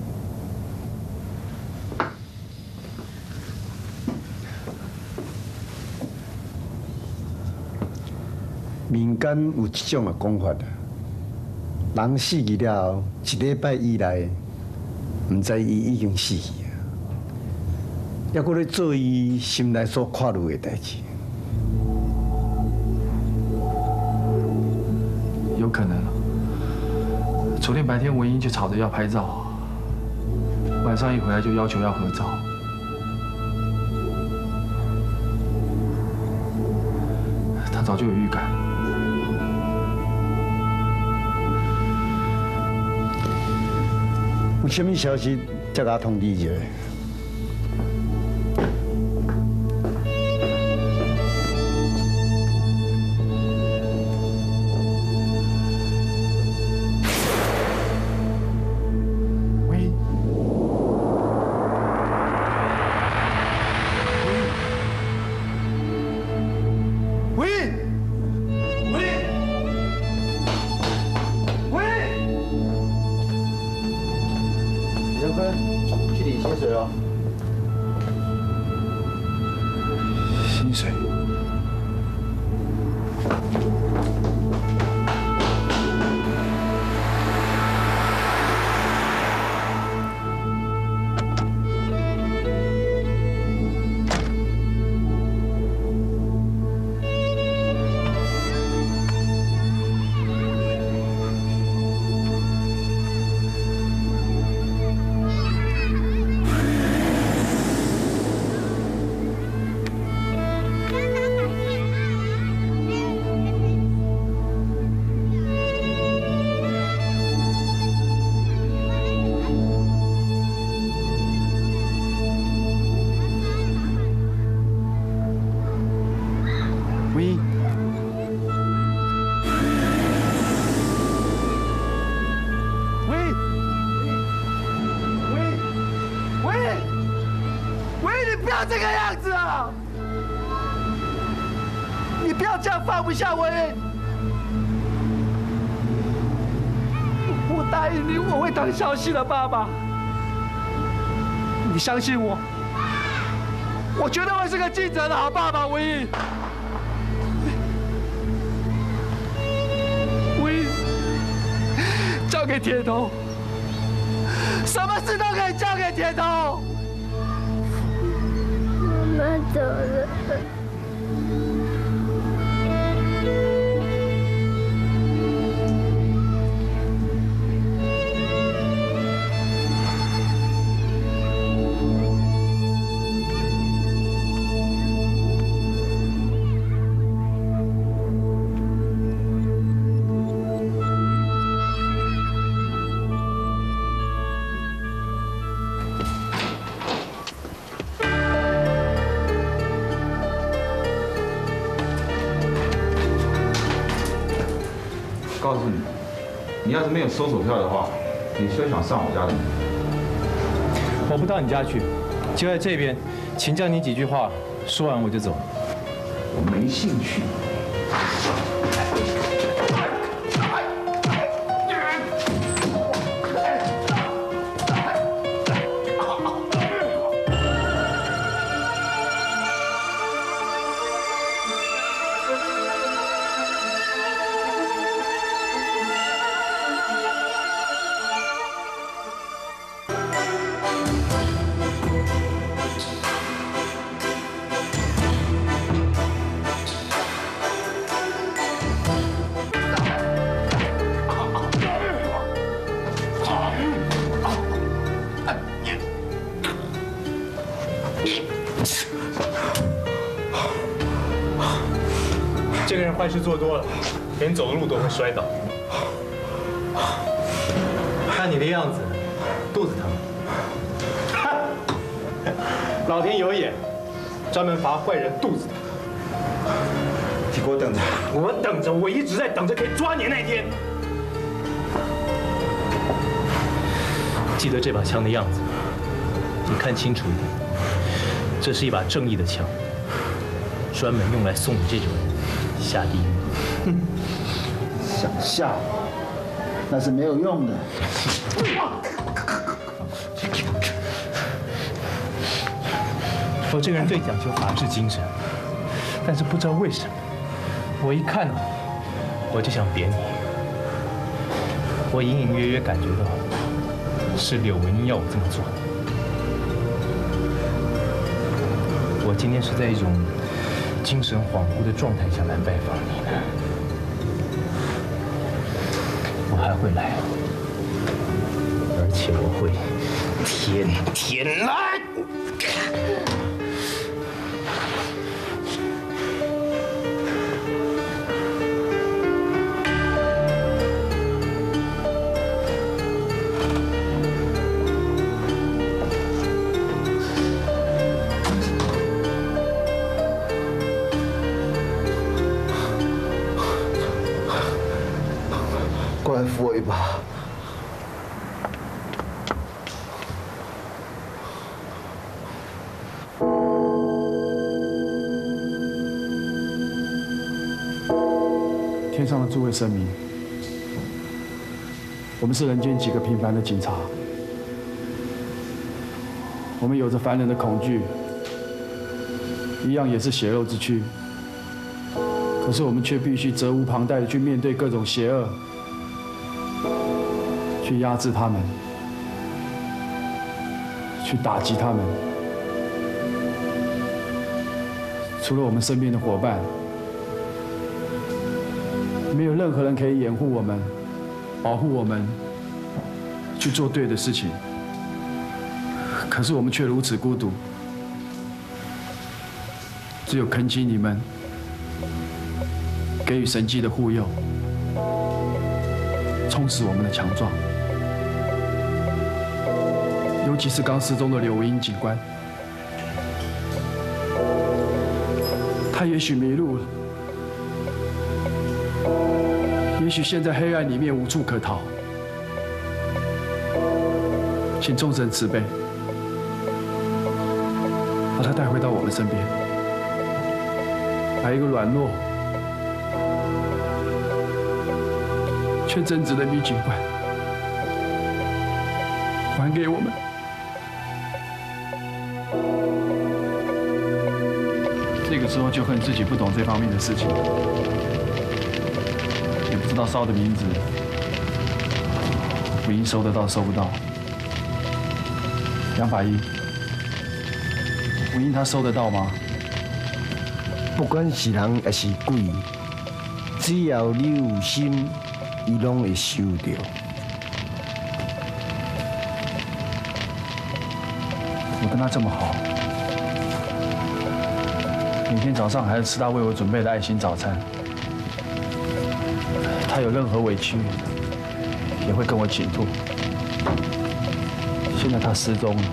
民间有一种的讲法，人死去了后，1礼拜以内，唔知伊已经死去啊，还搁咧做伊心内所看到的代志。
有可能啊。昨天白天文英就吵着要拍照，晚上一回来就要求要合照。他早就有预感。
有什么消息，再甲我通知一下。
喂，喂，喂，喂。
李仁坤，去领薪水哦。
薪水。
这个样子啊！你不要这样放不下文英。我答应你，我会当孝心的爸爸。你相信我，我绝对会是个尽责的好爸爸，文英。文英，交给铁头，什么事都可以交给铁头。
妈妈走了。
告诉你，你要是没有搜索票的话，你休想上我家的门。
我不到你家去，就在这边，请教你几句话，说完我就走。
我没兴趣。
这个人坏事做多了，连走路都会摔倒。看你的样子，肚子疼。老天有眼，专门罚坏人肚子疼。
你给我等着！
我等着，我一直在等着可以抓你那天。记得这把枪的样子，你看清楚一点，这是一把正义的枪，专门用来送你这种人下地狱。
想下，那是没有用的。
我这个人最讲究法治精神，但是不知道为什么，我一看到我就想扁你。我隐隐约约感觉到是柳文英要我这么做。我今天是在一种精神恍惚的状态下来拜访你的，我还会来，而且我会天天来。
过来扶我一把。天上的诸位神明，我们是人间几个平凡的警察，我们有着凡人的恐惧，一样也是血肉之躯，可是我们却必须责无旁贷的去面对各种邪恶。去压制他们，去打击他们。除了我们身边的伙伴，没有任何人可以掩护我们、保护我们，去做对的事情。可是我们却如此孤独，只有恳请你们给予神迹的护佑，充实我们的强壮。尤其是刚失踪的柳文英警官，他也许迷路了，也许陷在黑暗里面无处可逃。请众神慈悲， 把她带回到我们身边，把一个软弱却正直的女警官还给我们。那个时候就恨自己不懂这方面的事情，也不知道烧的名字，不应收得到收不到。杨法医，吴英他收得到吗？
不管是人还是鬼，只要你有心，伊拢会收到。
我跟他这么好，每天早上还是吃他为我准备的爱心早餐。他有任何委屈，也会跟我倾吐。现在他失踪了，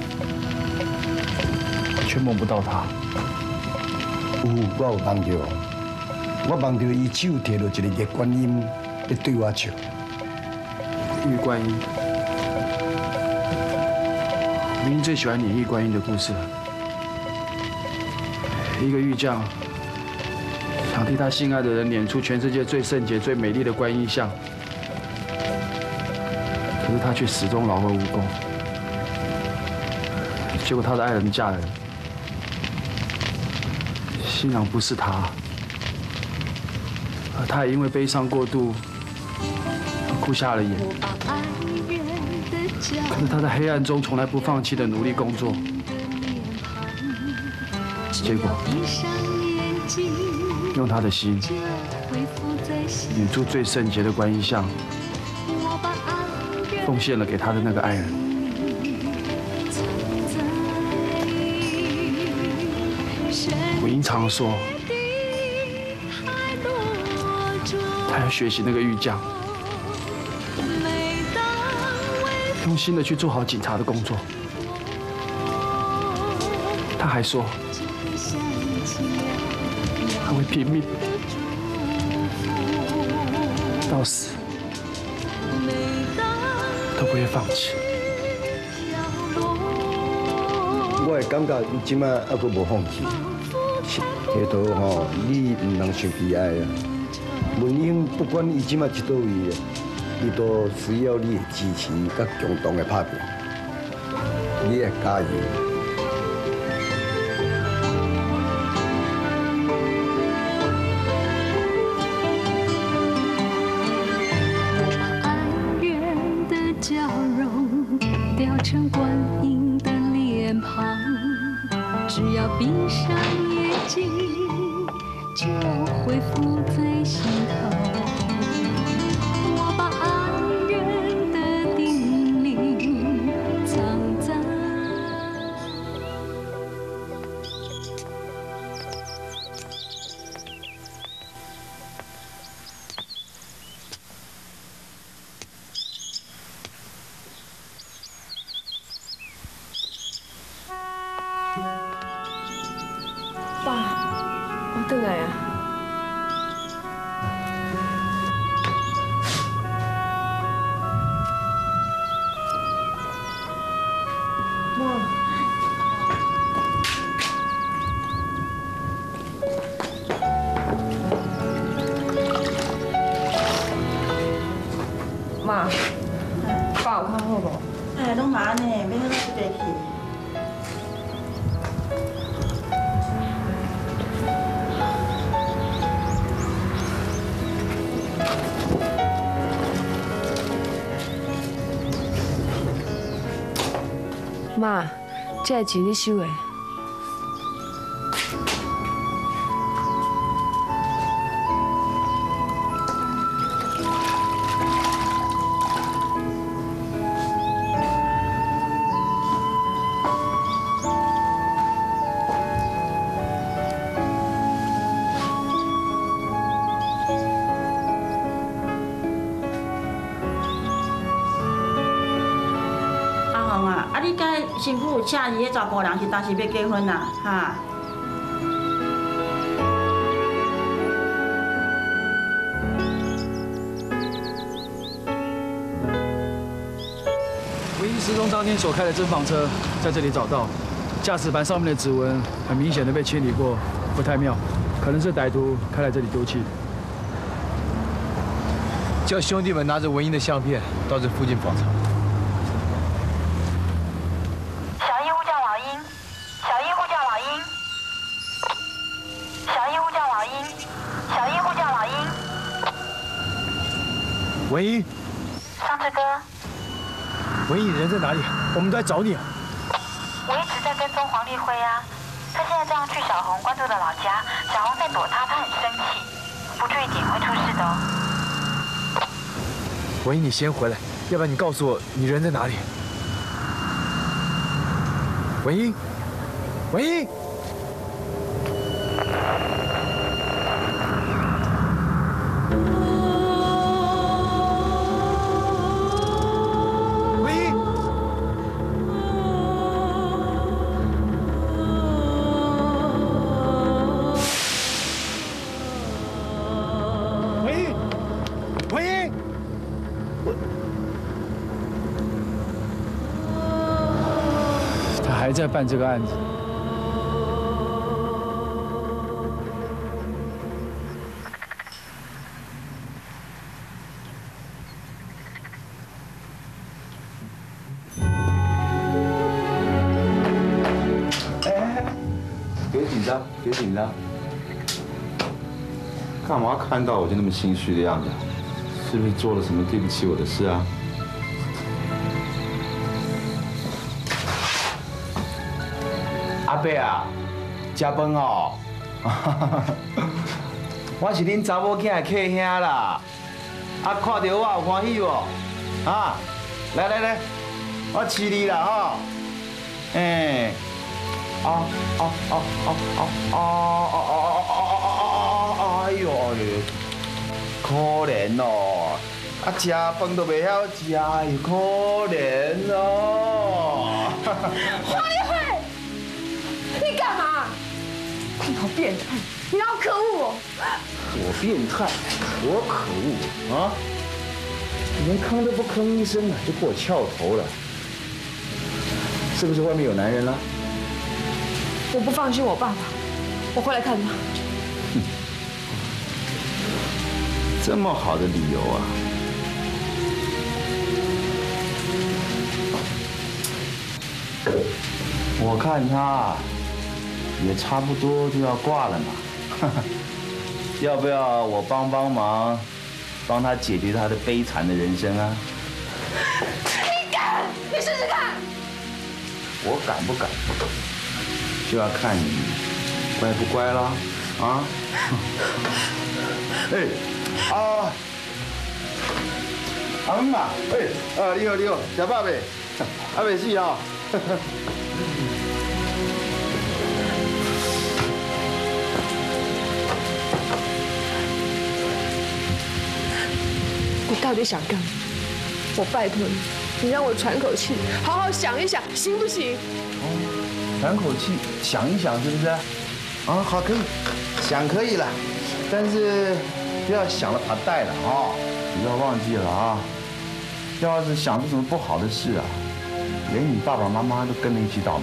却梦不到他。
我有梦到，我梦到伊手摕着一个月观音，在对我笑。
玉观音，明明最喜欢演玉观音的故事了。一个玉匠想替他心爱的人捻出全世界最圣洁、最美丽的观音像，可是他却始终劳而无功。结果他的爱人嫁人，新郎不是他，而他也因为悲伤过度而哭瞎了眼。可是他在黑暗中从来不放弃的努力工作，结果用他的心捻出最圣洁的观音像，奉献了给他的那个爱人。武英常说，他要学习那个玉匠，用心的去做好警察的工作。他还说，他会拼命到死，都不会放弃。
我会感觉伊即摆还阁无放弃。迄套吼，你唔能伤悲哀啊！文英不管伊即摆去倒位，伊都需要你的支持，甲共同的拍拼。你会加油！
爱人的笑容雕成观音的脸庞，只要闭上眼睛，就会浮在心头。我把爱人的叮咛藏在
爸，我回来啊！妈，爸有较好无？
哎，拢嘛安尼，免迄个出地去。
妈，这钱你收的。
啊，你甲身躯有请伊，迄查甫人是当时要结婚啦，哈。
唯一失踪当天所开的侦房车在这里找到， 驾驶盘上面的指纹很明显的被清理过，不太妙，可能是歹徒开来这里丢弃。
叫兄弟们拿着文英的相片到这附近访查。
小一呼叫老鹰，小一呼叫老鹰，小一呼叫老鹰，小一呼叫老鹰。
文英，
上次哥，
文英，你人在哪里？我们都在找你啊！
我一直在跟踪黄立辉啊，他现在这样去小红关注的老家，小红在躲他，他很生气，不注意点会出事的哦。
文英，你先回来，要不然你告诉我你人在哪里。文英，文英。
还在办这个案子。
别紧张，别紧张。干嘛看到我就那么心虚的样子？是不是做了什么对不起我的事啊？阿伯啊，食饭哦。我是恁查某囝的客兄啦，啊，看到我有欢喜无？啊，来来来，我饲你啦吼。哎，哎呦哎呦，可怜哦，啊，食饭都袂晓食，哎呦，可怜哦。
黄立辉，你干嘛？你好变态，你好可恶哦！
我变态，我可恶啊！连吭都不吭一声啊，就给我翘头了，是不是外面有男人了？
我不放心我爸爸，我回来看他。
这么好的理由啊！我看他也差不多就要挂了嘛，要不要我帮忙，帮他解决他的悲惨的人生啊？
你敢？你试试看。
我敢不敢，就要看你乖不乖啦，啊！哎，阿姆啊，哎，你好，食饱未？还未死哦。
你到底想干嘛？我拜托你，你让我喘口气，好好想一想，行不行？
喘口气，想一想，是不是？啊，好，可以，想可以了，但是不要想了把带了啊！不要忘记了啊！要是想出什么不好的事啊，连你爸爸妈妈都跟着一起倒霉。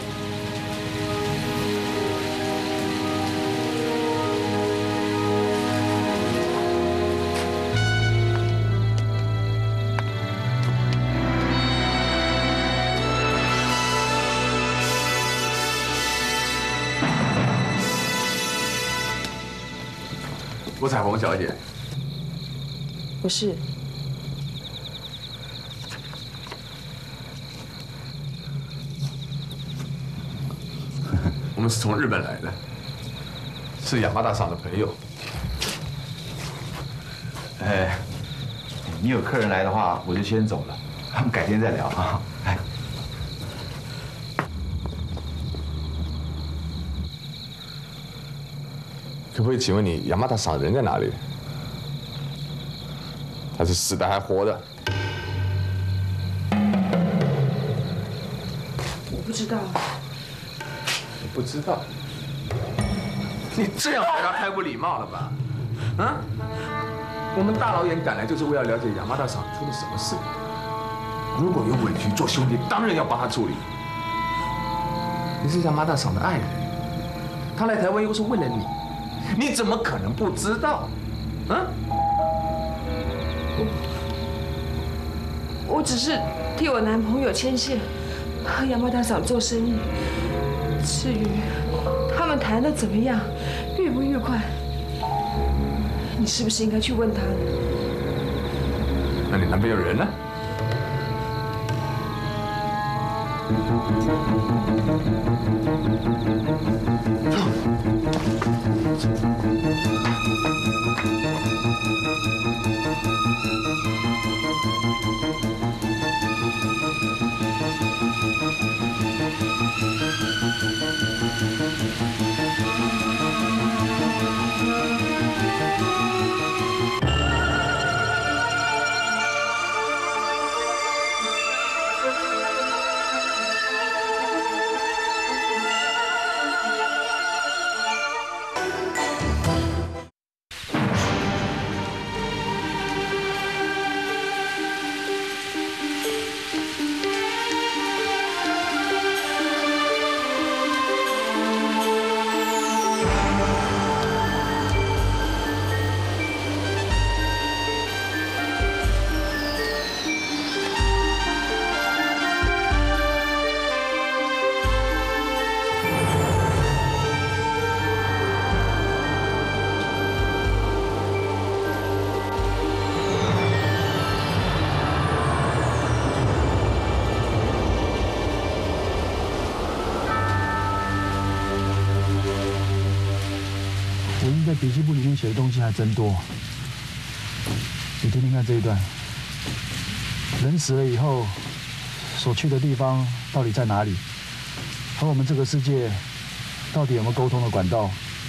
郭彩虹小姐，
不是。
我们是从日本来的，是亚麻大赏的朋友。
哎，你有客人来的话，我就先走了，我们改天再聊啊。哎，
可不可以请问你亚麻大赏人在哪里？他是死的还活的？
我不知道。
你不知道？你这样对他太不礼貌了吧？啊？我们大老远赶来就是为了了解亚麻大赏出了什么事。如果有委屈，做兄弟当然要帮他处理。 你是杨妈大嫂的爱人，她来台湾又是为了你，你怎么可能不知道？啊？
我只是替我男朋友牵线，和杨妈大嫂做生意。至于他们谈的怎么样，愉不愉快，你是不是应该去问他呢？
那你男朋友人呢？
笔记簿里面写的东西还真多，你听听看这一段。人死了以后，所去的地方到底在哪里？和我们这个世界到底有没有沟通的管道？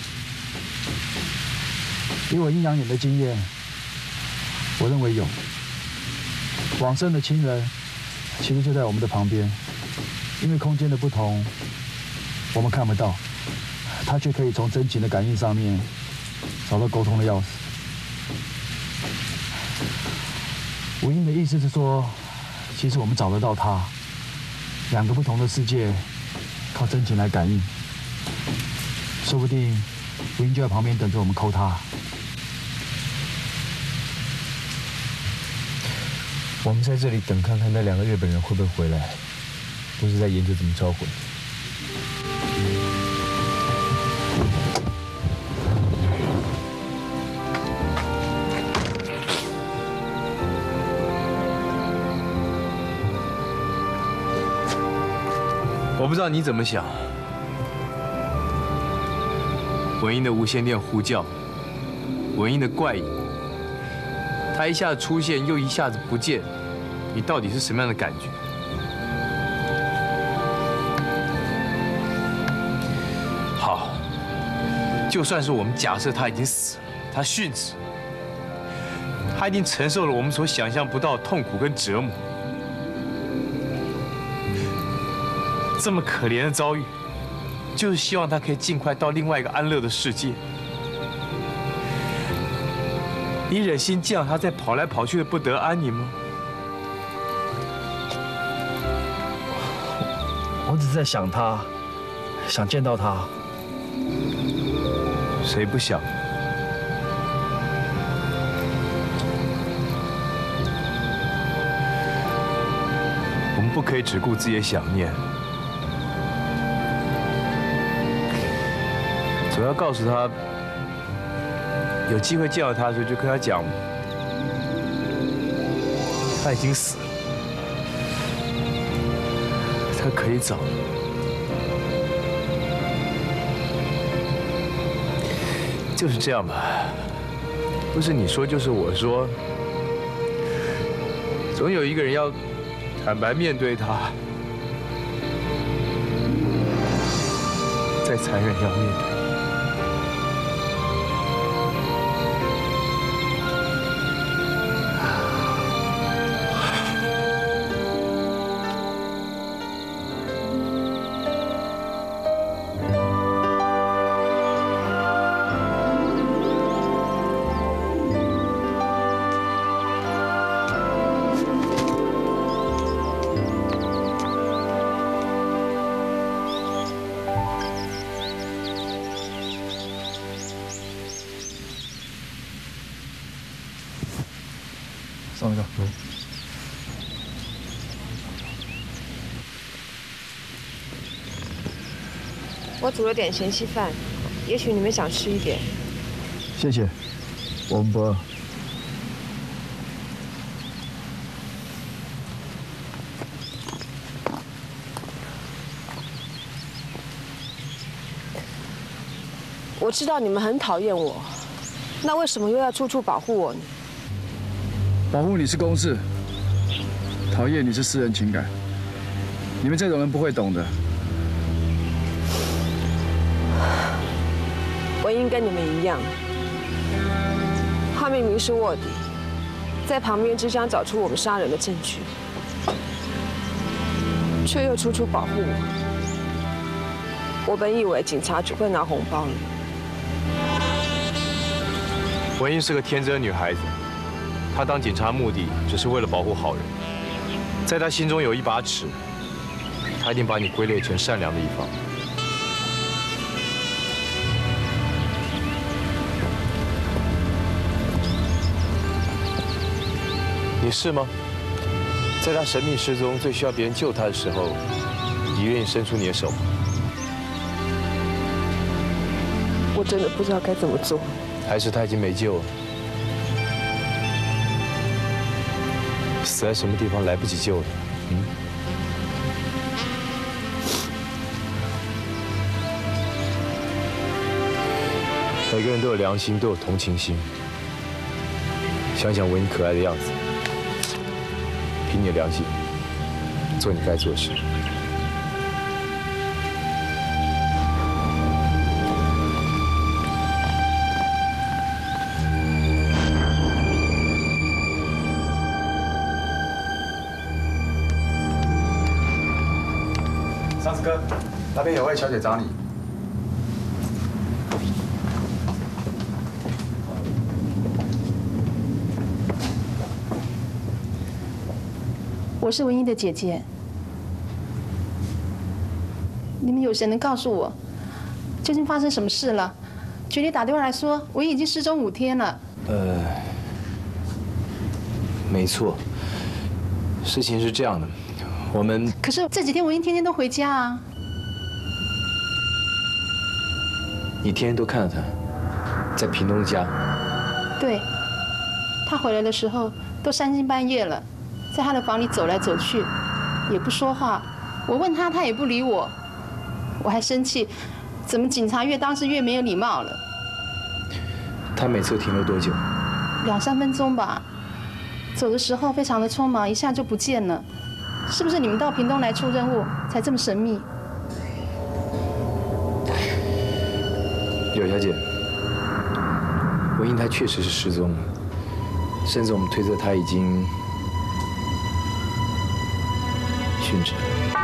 以我阴阳眼的经验，我认为有。往生的亲人其实就在我们的旁边，因为空间的不同，我们看不到，他却可以从真情的感应上面找到沟通的钥匙。吴英的意思是说，其实我们找得到他，两个不同的世界，靠真情来感应，说不定吴英就在旁边等着我们抠他。
我们在这里等，看看那2个日本人会不会回来，都是在研究怎么招魂。我不知道你怎么想，文英的无线电呼叫，文英的怪异，他一下子出现又一下子不见，你到底是什么样的感觉？好，就算是我们假设他已经死了，他殉职，他一定承受了我们所想象不到的痛苦跟折磨。这么可怜的遭遇，就是希望他可以尽快到另外一个安乐的世界。你忍心见到他在跑来跑去的不得安宁吗？
我只是在想他，想见到他。
谁不想？我们不可以只顾自己的想念。总要告诉他，有机会见到他的时候，就跟他讲，他已经死了，他可以走了。就是这样吧，不是你说就是我说，总有一个人要坦白面对他，再残忍要面对。
上一个。
我煮了点咸稀饭，也许你们想吃一点。
谢谢，我们不饿。
我知道你们很讨厌我，那为什么又要处处保护我呢？
保护你是公事，讨厌你是私人情感。你们这种人不会懂的。
文英跟你们一样，他明明是卧底，在旁边只想找出我们杀人的证据，却又处处保护我。我本以为警察只会拿红包呢。
文英是个天真女孩子，她当警察目的只是为了保护好人，在她心中有一把尺，她一定把你归类成善良的一方。你是吗？在他神秘失踪、最需要别人救他的时候，你愿意伸出你的手吗？
我真的不知道该怎么做。
还是他已经没救了？死在什么地方来不及救了？每个人都有良心，都有同情心。想想文英可爱的样子。凭你的良心，做你该做的事。
上司哥，那边有位小姐找你。
我是文英的姐姐，你们有谁能告诉我，究竟发生什么事了？局里打电话来说，文英已经失踪5天了。
没错，事情是这样的，我们
可是这几天文英天天都回家啊。
你天天都看到她，在屏东家。
对，她回来的时候都3更半夜了。在他的房里走来走去，也不说话。我问他，他也不理我。我还生气，怎么警察越当是越没有礼貌了？
他每次停留多久
？2、3分钟吧。走的时候非常的匆忙，一下就不见了。是不是你们到屏东来出任务，才这么神秘？
柳小姐，文英她确实是失踪了，甚至我们推测她已经殉职。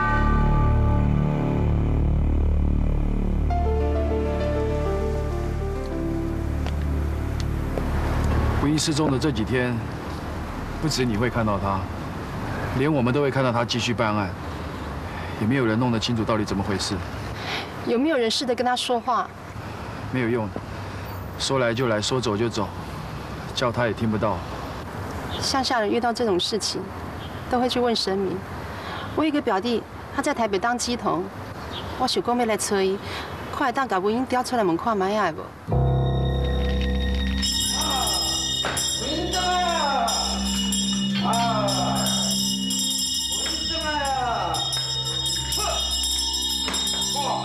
文英失踪的这几天，不止你会看到他，连我们都会看到他继续办案，也没有人弄得清楚到底怎么回事。
有没有人试着跟他说话？
没有用的，说来就来，说走就走，叫他也听不到。
乡下人遇到这种事情，都会去问神明。我有一个表弟，他在台北当乩童，我想讲要来找伊，看会当把文英调出来问看卖会无？
文英啊！啊！文英啊！哇！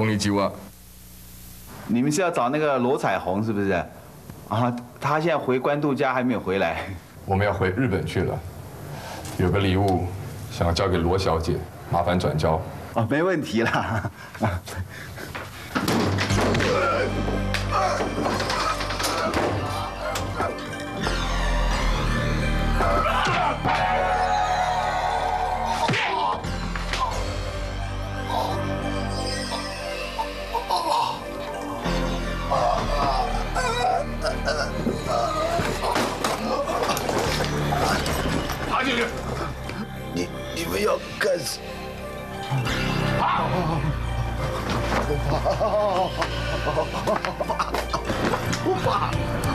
こんにちは。
你们是要找那个罗彩虹是不是？啊，他现在回关渡家还没有回来。
我们要回日本去了，有个礼物想要交给罗小姐，麻烦转交。
哦，没问题啦。
爬进去！
你们要干什么？不怕。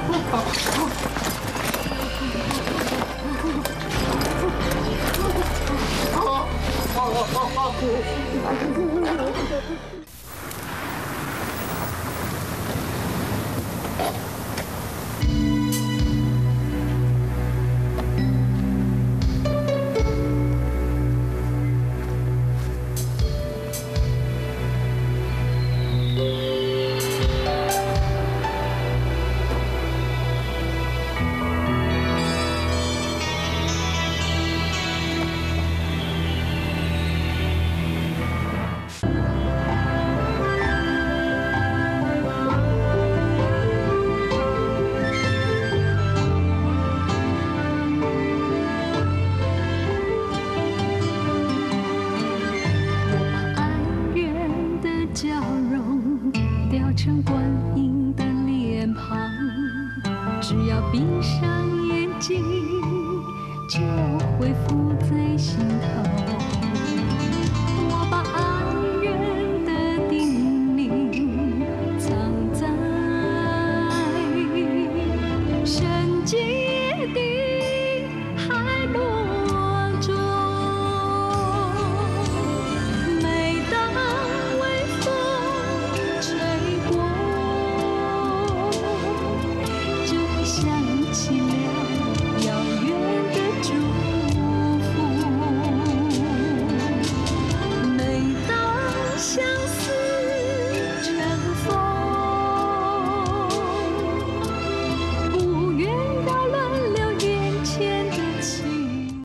成观音的脸庞，只要闭上眼睛，就会浮在心